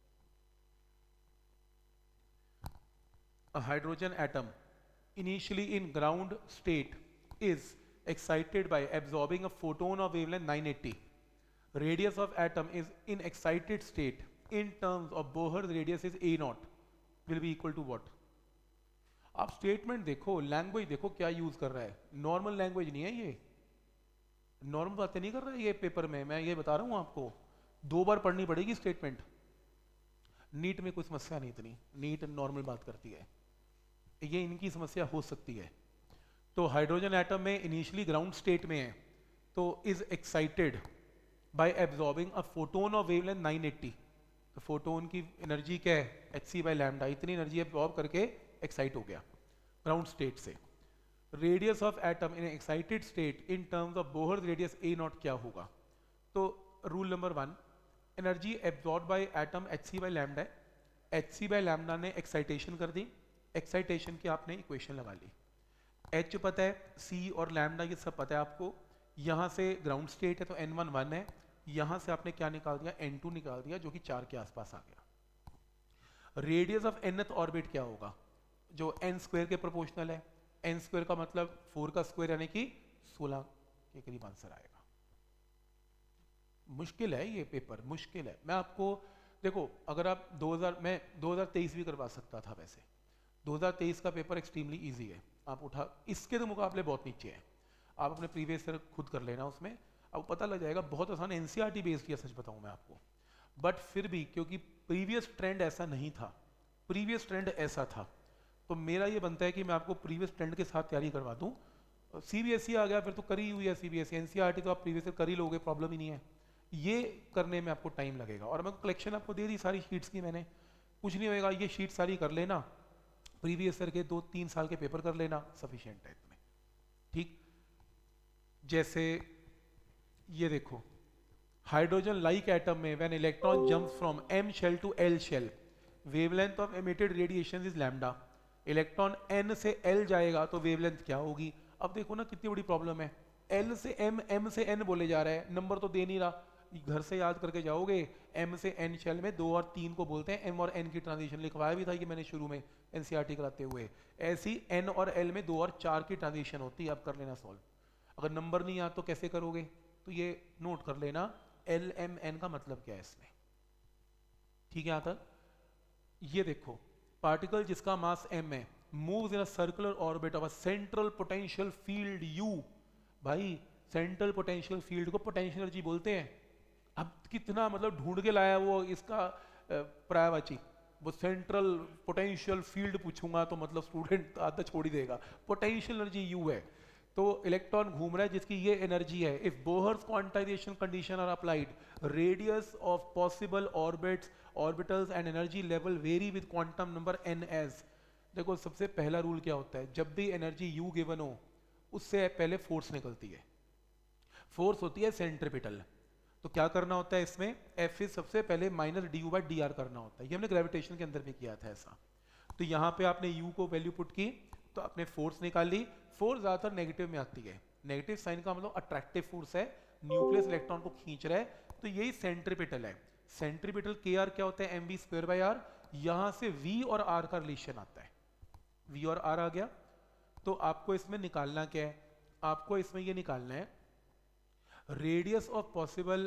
A hydrogen atom initially in ground state is excited by absorbing a photon of wavelength nine eighty. Radius of atom is in excited state in terms of Bohr's radius is A naught will be equal to what? आप statement देखो, language देखो क्या use कर रहा है, normal language नहीं है ये, नॉर्मल बातें नहीं कर रहा है ये पेपर में, मैं ये बता रहा हूं आपको, दो बार पढ़नी पड़ेगी स्टेटमेंट। नीट में कोई समस्या नहीं इतनी, नीट नॉर्मल बात करती है, ये इनकी समस्या हो सकती है। तो हाइड्रोजन एटम में इनिशियली ग्राउंड स्टेट में है, तो is excited by absorbing a photon of wavelength nine eighty. तो फोटोन की एनर्जी क्या है, एच सी बाई लैम्डा, इतनी एनर्जी एब्जॉर्ब करके एक्साइट हो गया ग्राउंड स्टेट से। Radius of atom in excited state in terms of Bohr radius A naught क्या होगा। तो rule number one, energy absorb by atom H C by lambda, H C by lambda ने excitation कर दी, excitation की आपने equation लगा ली, H पता है, सी और लैम्डा ये सब पता है आपको। यहाँ से ग्राउंड स्टेट है तो एन वन वन है, यहाँ से आपने क्या निकाल दिया, एन टू निकाल दिया, जो कि चार के आसपास आ गया। रेडियस ऑफ एनथ ऑर्बिट क्या होगा, जो एन स्क्वायर के प्रोपोर्शनल है, एन स्क्वायर का मतलब फोर का स्क्वायर यानी कि सोलह के करीब आंसर आएगा। मुश्किल है ये पेपर, मुश्किल है। मैं आपको देखो, अगर आप दो हज़ार मैं दो हज़ार तेईस भी करवा सकता था वैसे। दो हज़ार तेईस का पेपर एक्सट्रीमली इजी है, आप उठा, इसके तो मुकाबले बहुत नीचे है। आप अपने प्रीवियस ईयर खुद कर लेना, उसमें आपको पता लग जाएगा, बहुत आसान एनसीईआरटी बेस्ड किया, सच बताऊं मैं आपको। बट फिर भी क्योंकि प्रीवियस ट्रेंड ऐसा नहीं था, प्रीवियस ट्रेंड ऐसा था, तो मेरा ये बनता है कि मैं आपको प्रीवियस ट्रेंड के साथ तैयारी करवा दूं। सीबीएसई आ गया फिर तो करी हुई है, सीबीएसई एनसीईआरटी तो आप प्रीवियस ईयर कर ही लोगे, प्रॉब्लम ही नहीं है। ये करने में आपको टाइम लगेगा, और मैं कलेक्शन आपको दे दी सारी शीट्स की मैंने, कुछ नहीं होएगा, ये शीट सारी कर लेना, प्रीवियस ईयर के दो तीन साल के पेपर कर लेना, सफिशिएंट है इतने। ठीक, जैसे ये देखो, हाइड्रोजन लाइक एटम में when electron jumps from M shell to L shell, wavelength of emitted radiation is lambda. Electron N से एल जाएगा तो वेवलेंथ क्या होगी? अब देखो ना कितनी बड़ी प्रॉब्लम है, एल से एम, एम से एन बोले जा रहा है, नंबर तो दे नहीं रहा, घर से याद करके जाओगे, एम से एन शेल में दो और तीन को बोलते हैं, एम और एन की ट्रांजिशन लिखवाया भी था कि मैंने शुरू में एनसीईआरटी कराते हुए। ऐसी एन और एल में दो और चार की ट्रांजिशन होती है, अब कर लेना सॉल्व। अगर नंबर नहीं याद तो कैसे करोगे? तो ये नोट कर लेना, एल एम एन का मतलब क्या है इसमें। ठीक है, यहां तक। ये देखो, पार्टिकल जिसका मास m है, moves in a circular orbit of a central potential field u। भाई सेंट्रल पोटेंशियल फील्ड को पोटेंशियल एनर्जी बोलते हैं। अब कितना मतलब ढूंढ के लाया वो इसका पर्यायवाची, वो सेंट्रल पोटेंशियल फील्ड पूछूंगा तो मतलब स्टूडेंट आधा छोड़ ही देगा। पोटेंशियल एनर्जी u है, तो इलेक्ट्रॉन घूम रहा है जिसकी ये एनर्जी है। If Bohr's quantization condition are applied, radius of possible orbits orbitals and energy level vary with quantum number N as. देखो सबसे पहला रूल क्या होता है, जब भी एनर्जी यू गिवन हो उससे पहले फोर्स निकलती है, फोर्स होती है सेंट्रीपिटल। तो क्या करना होता है इसमें, एफ इज सबसे पहले minus D U by D R करना होता है, ये हमने ग्रेविटेशन के अंदर भी किया था ऐसा। तो यहाँ पे आपने यू को वैल्यू पुट की तो आपने फोर्स निकाल ली। फोर्स ज्यादातर नेगेटिव में आती है, नेगेटिव साइन का मतलब अट्रैक्टिव फोर्स है, न्यूक्लियस इलेक्ट्रॉन को खींच रहा है, तो यही सेंट्रीपिटल है। सेंट्रीपिटल के आर क्या होता है, M we square by R. यहां से वी और आर का रिलेशन आता है, वी और आर आ गया। तो आपको इसमें निकालना क्या है, आपको इसमें ये निकालना है radius of possible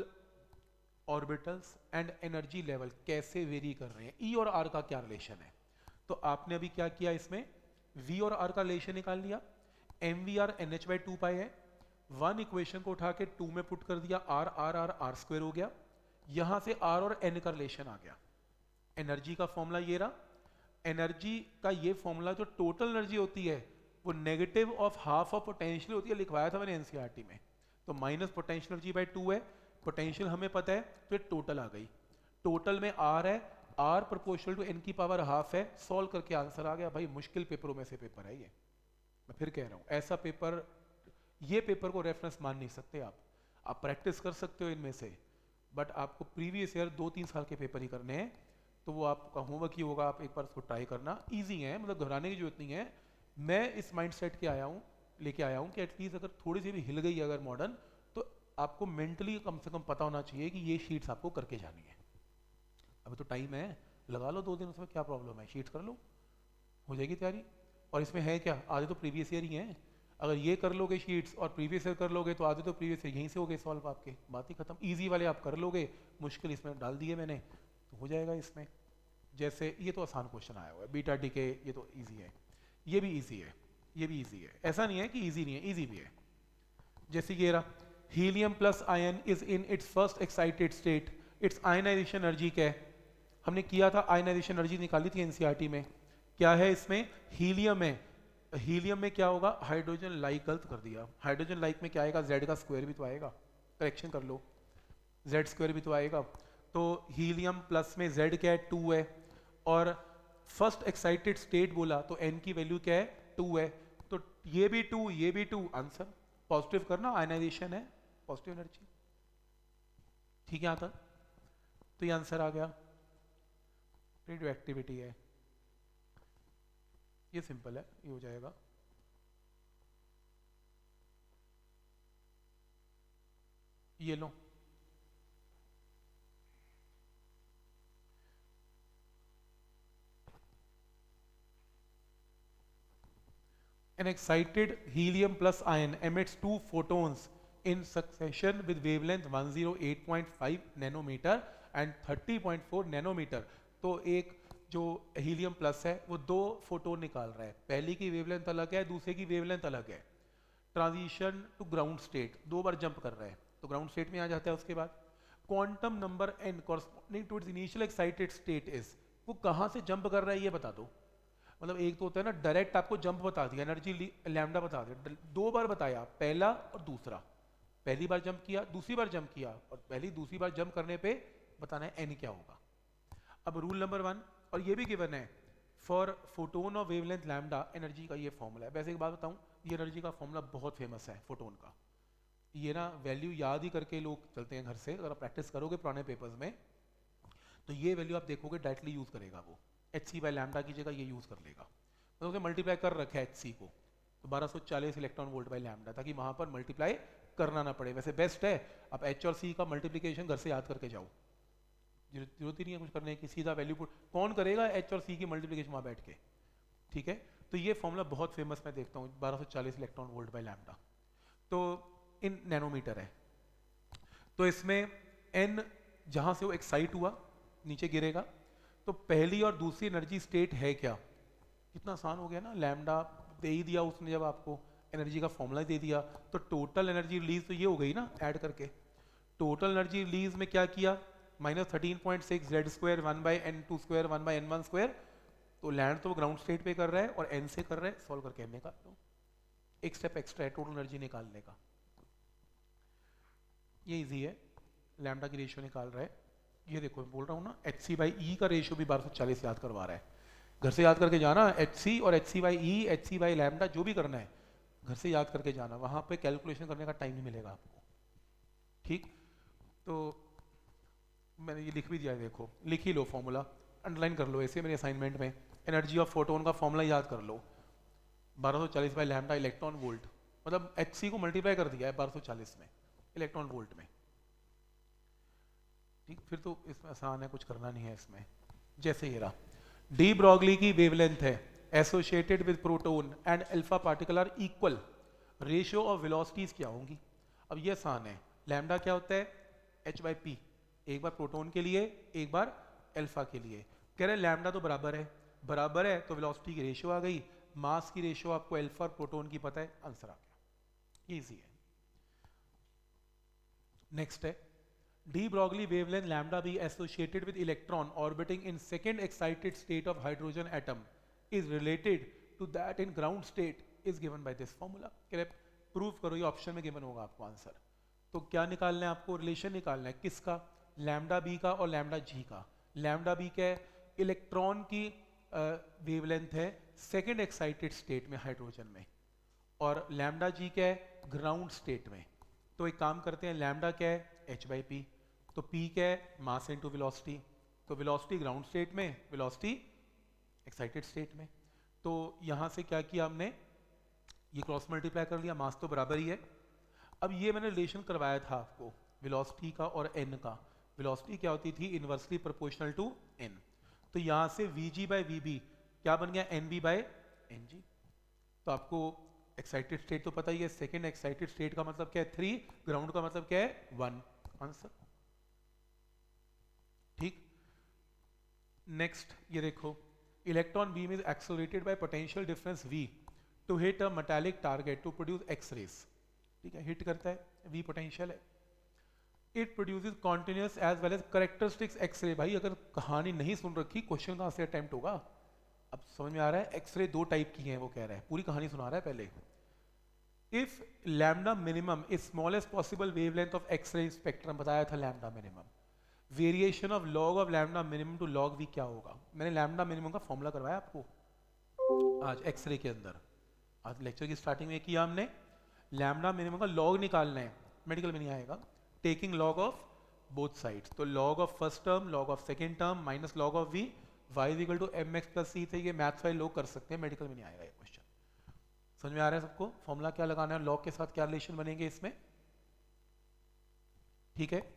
orbitals and energy level कैसे वेरी कर रहे हैं, ई और आर का क्या रिलेशन है। तो आपने अभी क्या किया, इसमें वी और आर का रिलेशन निकाल लिया। M V R N H by two pi है, वन इक्वेशन को उठा के टू में पुट कर दिया, R R R R square हो गया। यहां से आर और एन का रिलेशन आ गया। एनर्जी का फॉर्मूला ये रहा, एनर्जी का ये फॉर्मूला जो टोटल एनर्जी होती है वो negative of half of potential होती है, लिखवाया था मैंने एनसीईआरटी में। तो minus potential energy by two है, पोटेंशियल हमें पता है तो ये टोटल आ गई। टोटल में आर है, आर प्रोपोर्शनल टू एन की पावर हाफ है, सॉल्व करके आंसर आ गया। भाई मुश्किल पेपरों में से पेपर है ये, मैं फिर कह रहा हूं ऐसा पेपर, ये पेपर को रेफरेंस मान नहीं सकते आप। आप प्रैक्टिस कर सकते हो इनमें से, बट आपको प्रीवियस ईयर दो तीन साल के पेपर ही करने हैं, तो वो आपका होमवर्क ही होगा, आप एक बार उसको ट्राई करना। इजी है, मतलब घबराने की जरूरत नहीं है। मैं इस माइंडसेट के आया हूँ, लेके आया हूँ कि एटलीस्ट अगर थोड़ी सी भी हिल गई अगर मॉडर्न, तो आपको मेंटली कम से कम पता होना चाहिए कि ये शीट्स आपको करके जानी है। अभी तो टाइम है, लगा लो दो दिन, उसमें क्या प्रॉब्लम है, शीट्स कर लो, हो जाएगी तैयारी। और इसमें है क्या, आधे तो प्रीवियस ईयर ही हैं। अगर ये कर लोगे शीट्स और प्रीवियस ईयर कर लोगे तो आधे तो प्रीवियस ईयर यहीं से हो गए सॉल्व आपके, बात ही खत्म। इजी वाले आप कर लोगे, मुश्किल इसमें डाल दिए मैंने, तो हो जाएगा इसमें। जैसे ये तो आसान क्वेश्चन आया हुआ है, बीटा डीके, ये तो इजी है, ये भी इजी है, ये भी इजी है, ऐसा नहीं है कि इजी नहीं है, इजी भी है। जैसे ये रहा, helium plus ion is in its first excited state, its ionization energy क्या है, हमने किया था, आयनाइजेशन एनर्जी निकाली थी एनसीईआरटी में। क्या है इसमें, हीलियम है, हीलियम में क्या होगा, हाइड्रोजन लाइक, गलत कर दिया, हाइड्रोजन लाइक में क्या आएगा, जेड का स्क्वायर भी तो आएगा, करेक्शन कर लो, जेड स्क्वायर भी तो आएगा। तो हीलियम प्लस में जेड क्या है, टू है, और फर्स्ट एक्साइटेड स्टेट बोला तो एन की वैल्यू क्या है, टू है, तो ये भी टू, ये भी टू, आंसर पॉजिटिव करना, आयनाइजेशन है, पॉजिटिव एनर्जी। ठीक है, यहां तक तो ये आंसर आ गया। रेडियो एक्टिविटी है, ये सिंपल है, ये हो जाएगा। ये लो, an excited helium plus ion emits two photons in succession with wavelength one hundred eight point five nanometer and thirty point four nanometer। तो एक जो हीलियम प्लस है वो दो फोटोन निकाल रहा है, पहली की वेवलेंथ अलग है, दूसरे की वेवलेंथ अलग है। ट्रांजिशन टू ग्राउंड स्टेट, दो बार जंप कर रहा है तो ग्राउंड स्टेट में आ जाता है। उसके बाद quantum number n corresponding to its initial excited state is, वो कहाँ से जंप कर रहा है ये बता दो। मतलब एक तो होता है ना डायरेक्ट आपको जंप बता दिया, एनर्जी लैम्डा बता दिया, दो बार बताया, पहला और दूसरा। पहली बार जंप किया, दूसरी बार जंप किया, और पहली दूसरी बार जंप करने पे बताना है n क्या होगा। अब रूल नंबर वन, और ये भी गिवन है for photon of wavelength lambda energy का ये फॉर्मूला है। वैसे एक बात बताऊं, ये एनर्जी का फॉर्मूला बहुत फेमस है फोटोन का, ये ना वैल्यू याद ही करके लोग चलते हैं घर से। अगर आप प्रैक्टिस करोगे पुराने पेपर्स में तो ये वैल्यू आप देखोगे डायरेक्टली यूज करेगा वो, एच सी बाई लैम्डा की जगह ये यूज कर लेगा। मतलब उसे मल्टीप्लाई कर रखा है एच सी को, तो बारह सौ चालीस इलेक्ट्रॉन वोल्ट बाई लैम्डा, ताकि वहां पर मल्टीप्लाई करना ना पड़े। वैसे बेस्ट है आप एच और सी का मल्टीप्लीकेशन घर से याद करके जाओ, जरूरत ही नहीं है कुछ करने की, सीधा वैल्यू पुट, कौन करेगा एच और सी की मल्टीप्लीकेशन वहां बैठ के, ठीक है। तो ये फॉर्मूला बहुत फेमस मैं देखता हूँ, बारह सौ चालीस इलेक्ट्रॉन वोल्ट बाई लैम्डा, तो इन नैनोमीटर है। तो इसमें n जहां से वो एक्साइट हुआ नीचे गिरेगा, तो पहली और दूसरी एनर्जी स्टेट है क्या, कितना आसान हो गया ना, लैम्डा दे ही दिया उसने, जब आपको एनर्जी का फॉर्मूला दे दिया तो टोटल एनर्जी रिलीज तो ये हो गई ना ऐड करके। टोटल एनर्जी रिलीज में क्या किया, minus thirteen point six Z square one by N two square one by N one square, तो लैंड तो ग्राउंड स्टेट पे कर रहा है और एन से कर रहा है, सॉल्व करके एम निकाल दो, एक स्टेप एक्स्ट्रा है टोटल एनर्जी निकालने का, ये इजी है। लैम्डा की रेशियो निकाल रहा है, ये देखो मैं बोल रहा हूँ ना एच सी बाई ई का रेशियो भी बारह सौ चालीस याद करवा रहा है, घर से याद करके जाना, एच सी और H C by E, H C by lambda जो भी करना है घर से याद करके जाना, वहां पे कैलकुलेशन करने का टाइम नहीं मिलेगा आपको, ठीक। तो मैंने ये लिख भी दिया है, देखो लिख ही लो फॉर्मूला, अंडरलाइन कर लो ऐसे मेरे असाइनमेंट में, एनर्जी ऑफ फोटोन का फॉर्मूला याद कर लो, बारह सौ चालीस बाई लैम्डा इलेक्ट्रॉन वोल्ट, मतलब एच सी को मल्टीप्लाई कर दिया है बारह सौ चालीस में इलेक्ट्रॉन वोल्ट में, ठीक। फिर तो इसमें आसान है, कुछ करना नहीं है इसमें। जैसे ये रहा, डी ब्रॉगली की वेवलेंथ है associated with proton and alpha particle are equal, ratio of velocities क्या होंगी। अब ये आसान है, लैम्डा क्या होता है एच बाई पी, एक बार प्रोटोन के लिए एक बार अल्फा के लिए, कह रहे लैम्डा तो बराबर है, बराबर है तो वेलोसिटी की रेशियो आ गई, मास की रेशियो आपको अल्फा और प्रोटोन की पता है, आंसर आ गया, इजी है। नेक्स्ट है, D Broglie wavelength lambda be associated with electron orbiting in second excited state of hydrogen atom is related to that in ground state is given by this formula। कह रहे prove करो, ये option में given होगा आपको answer. तो क्या निकालना है आपको, रिलेशन निकालना है किसका, लैम्डा बी का और लैम्डा जी का। लैम्डा बी क्या है, इलेक्ट्रॉन की वेवलेंथ है सेकेंड एक्साइटेड स्टेट में हाइड्रोजन में, और लैम्डा जी क्या है ग्राउंड स्टेट में। तो एक काम करते हैं, लैम्डा क्या है एच बाई पी, तो P क्या है मास इनटू वेलोसिटी, तो वेलोसिटी ग्राउंड स्टेट में, वेलोसिटी एक्साइटेड स्टेट में। तो यहां से क्या किया हमने, ये क्रॉस मल्टीप्लाई कर लिया, मास तो बराबर ही है। अब ये मैंने रिलेशन करवाया था आपको वेलोसिटी का और n का, वेलोसिटी क्या होती थी इनवर्सली प्रोपोर्शनल टू n, तो यहां से Vg बाई Vb क्या बन गया Nb बाई Ng। तो आपको एक्साइटेड स्टेट तो पता ही है, सेकेंड एक्साइटेड स्टेट का मतलब क्या है थ्री, ग्राउंड का मतलब क्या है वन, आंसर, ठीक। नेक्स्ट ये देखो, electron beam is accelerated by potential difference V to hit a metallic target to produce X rays, ठीक है, हिट करता है V पोटेंशियल है, it produces continuous as well as characteristics X-ray. भाई अगर कहानी नहीं सुन रखी क्वेश्चन कहां से अटेम्प्ट होगा, अब समझ में आ रहा है, एक्सरे दो टाइप की हैं वो कह रहा है, पूरी कहानी सुना रहा है पहले। If lambda minimum is smallest possible wavelength of x ray spectrum, बताया था lambda minimum, variation of log of lambda minimum to log V क्या होगा। मैंने लैम्डा मिनिमम का फॉर्मूला करवाया आपको आज एक्सरे के अंदर, आज लेक्चर की स्टार्टिंग में किया हमने, लैम्डा मिनिमम का लॉग निकालना है, मेडिकल में नहीं आएगा, taking log of both sides, तो log of first term log of second term minus log of V, y is equal to M X plus C थे, ये मैथ्स वाले लोग कर सकते हैं, मेडिकल में नहीं आएगा ये क्वेश्चन। समझ में आ रहा है सबको, फॉर्मूला क्या लगाना है, लॉग के साथ क्या रिलेशन बनेंगे इसमें, ठीक है।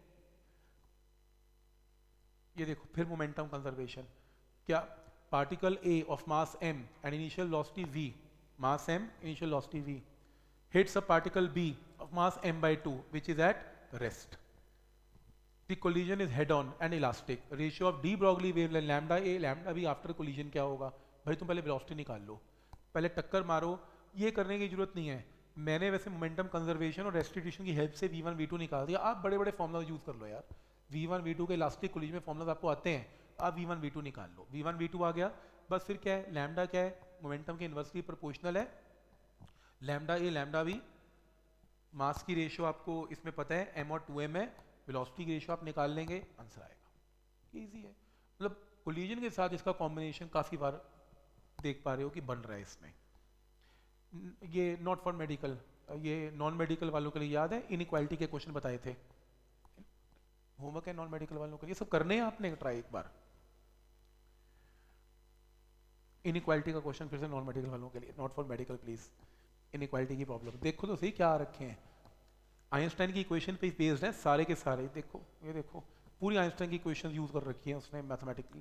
ये देखो फिर मोमेंटम कंजर्वेशन, क्या particle A of mass m and initial velocity v, mass m initial velocity v, hits a particle B of mass m by two which is at rest. The collision is head on and elastic. Ratio of de Broglie wavelength lambda a lambda b after collision क्या होगा? भाई तुम पहले velocity निकाल लो, पहले टक्कर मारो, ये करने की जरूरत नहीं है. मैंने वैसे मोमेंटम कंजर्वेशन और रेस्टिट्यूशन की हेल्प से वी वन वी टू निकाल दिया. आप बड़े बड़े फॉर्मूला यूज कर लो यार, वी वन वी टू के इलास्टिक कोलिजन में फॉर्मूला आपको आते हैं, आप वी वन वी टू निकाल लो. वी वन वी टू आ गया, बस फिर क्या है, लैम्डा क्या है, मोमेंटम के इन्वर्सली प्रोपोर्शनल है. Lambda A lambda B, mass की रेशियो आपको इसमें पता है m और टू एम है, वेलोसिटी की रेशियो आप निकाल लेंगे, आंसर आएगा. इजी है. मतलब कोलिजन के साथ इसका कॉम्बिनेशन काफी बार देख पा रहे हो कि बन रहा है इसमें. ये नॉट फॉर मेडिकल, ये नॉन मेडिकल वालों के लिए याद है, इनइक्वालिटी के क्वेश्चन बताए थे, होमवर्क है नॉन मेडिकल वालों के लिए, सब करने हैं आपने ट्राई एक बार. इनइक्वालिटी का क्वेश्चन फिर से नॉन मेडिकल वालों के लिए, not for medical please. Inequality की प्रॉब्लम देखो तो सही क्या रखे हैं. आइंस्टाइन की इक्वेशन पे बेस्ड है सारे के सारे. देखो ये देखो पूरी आइंस्टाइन की इक्वेशन यूज कर रखी है उसने मैथमेटिकली.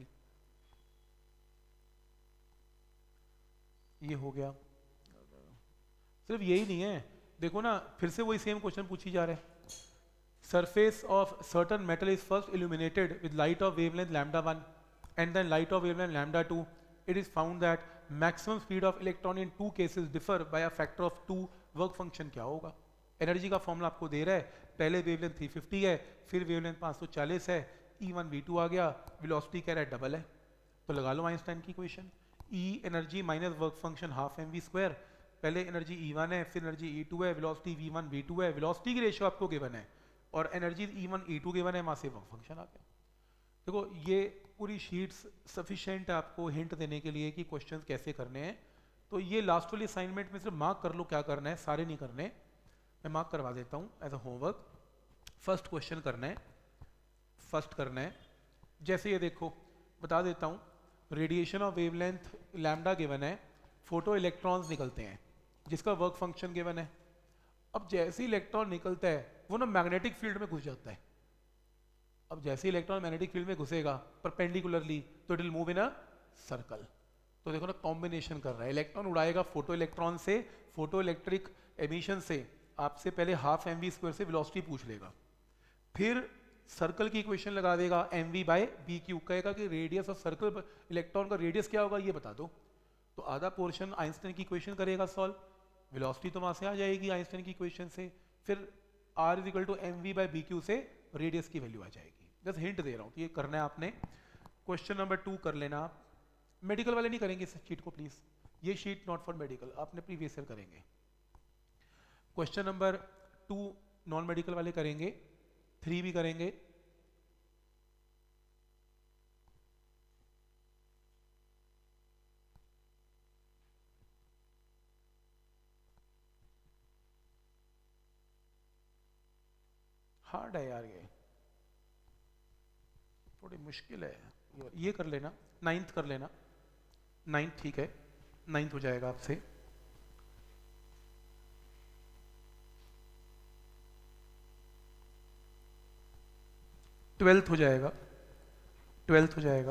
ये हो गया. सिर्फ यही नहीं है, देखो ना फिर से वही सेम क्वेश्चन पूछी जा रहा है. Surface of certain metal is first illuminated with light of wavelength lambda one and then light of wavelength lambda two. It is found that maximum speed of electron in two cases differ by a factor of two. Work function क्या होगा? Energy का formula आपको दे रहा है, पहले wavelength three fifty है, फिर wavelength five forty है, ई वन वी टू आ गया, वेलोसिटी कह रहा है डबल है, तो लगा लो आइंस्टाइन की equation. E energy minus work function half M we square, पहले एनर्जी ई वन है, फिर एनर्जी ई टू है, velocity V one we two है, वेलोसिटी की रेशियो आपको गिवन है और energy E one E two given है, वहां से वर्क फंक्शन आ गया. देखो ये पूरी शीट्स सफिशिएंट है आपको हिंट देने के लिए कि क्वेश्चंस कैसे करने हैं. तो ये लास्ट वाली असाइनमेंट में सिर्फ मार्क कर लो क्या करना है, सारे नहीं करने, मैं मार्क करवा देता हूँ as a homework. First question करना है, फर्स्ट करना है. जैसे ये देखो बता देता हूँ, radiation of wavelength lambda given है, फोटो इलेक्ट्रॉन्स निकलते हैं जिसका वर्क फंक्शन गिवन है. अब जैसे ही इलेक्ट्रॉन निकलता है वो ना मैग्नेटिक फील्ड में घुस जाता है. अब जैसे इलेक्ट्रॉन मैग्नेटिक फील्ड में घुसेगा परपेंडिकुलरली तो it will move in a circle. तो देखो ना कॉम्बिनेशन कर रहा है, इलेक्ट्रॉन उड़ाएगा फोटो इलेक्ट्रॉन से, फोटो इलेक्ट्रिक एमिशन से आपसे पहले हाफ एम वी स्क्वायर से वेलोसिटी पूछ लेगा, फिर सर्कल की इक्वेशन लगा देगा M V by B Q, कहेगा कि रेडियस ऑफ सर्कल, इलेक्ट्रॉन का रेडियस क्या होगा ये बता दो. तो आधा पोर्शन आइंस्टाइन की इक्वेशन करेगा सॉल्व, वेलोसिटी तो वहां से आ जाएगी आइंस्टाइन की इक्वेशन से, फिर R is equal to M V by B Q से रेडियस की वैल्यू आ जाएगी. बस हिंट दे रहा हूँ, तो ये करना है आपने. क्वेश्चन नंबर टू कर लेना आप. मेडिकल वाले नहीं करेंगे इस शीट को प्लीज, ये शीट नॉट फॉर मेडिकल, आपने प्रीवियस ईयर करेंगे. Question number two non medical वाले करेंगे, थ्री भी करेंगे. हार्ड है यार, ये थोड़ी मुश्किल है. ये कर लेना, नाइन्थ कर लेना. नाइन्थ ठीक है, नाइन्थ हो जाएगा आपसे. ट्वेल्थ हो जाएगा, ट्वेल्थ हो जाएगा.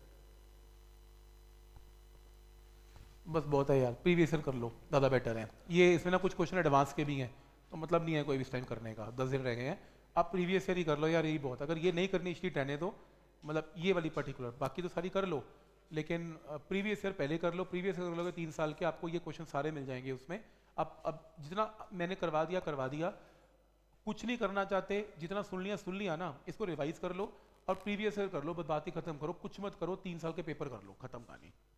बस बहुत है यार, प्रीवियस ईयर कर लो ज़्यादा बेटर है. ये इसमें ना कुछ क्वेश्चन एडवांस के भी हैं तो मतलब नहीं है कोई भी टाइम करने का, दस दिन रह गए हैं, आप प्रीवियस ईयर ही कर लो यार, यही बहुत. अगर ये नहीं करनी शीट रहने दो, मतलब ये वाली पर्टिकुलर, बाकी तो सारी कर लो, लेकिन प्रीवियस ईयर पहले कर लो. प्रीवियस ईयर कर लोगे तीन साल के, आपको ये क्वेश्चन सारे मिल जाएंगे उसमें. अब अब जितना मैंने करवा दिया करवा दिया, कुछ नहीं करना चाहते, जितना सुन लिया सुन लिया ना, इसको रिवाइज कर लो और प्रीवियस ईयर कर लो, बस बात ही खत्म करो, कुछ मत करो, तीन साल के पेपर कर लो, खत्म कहानी.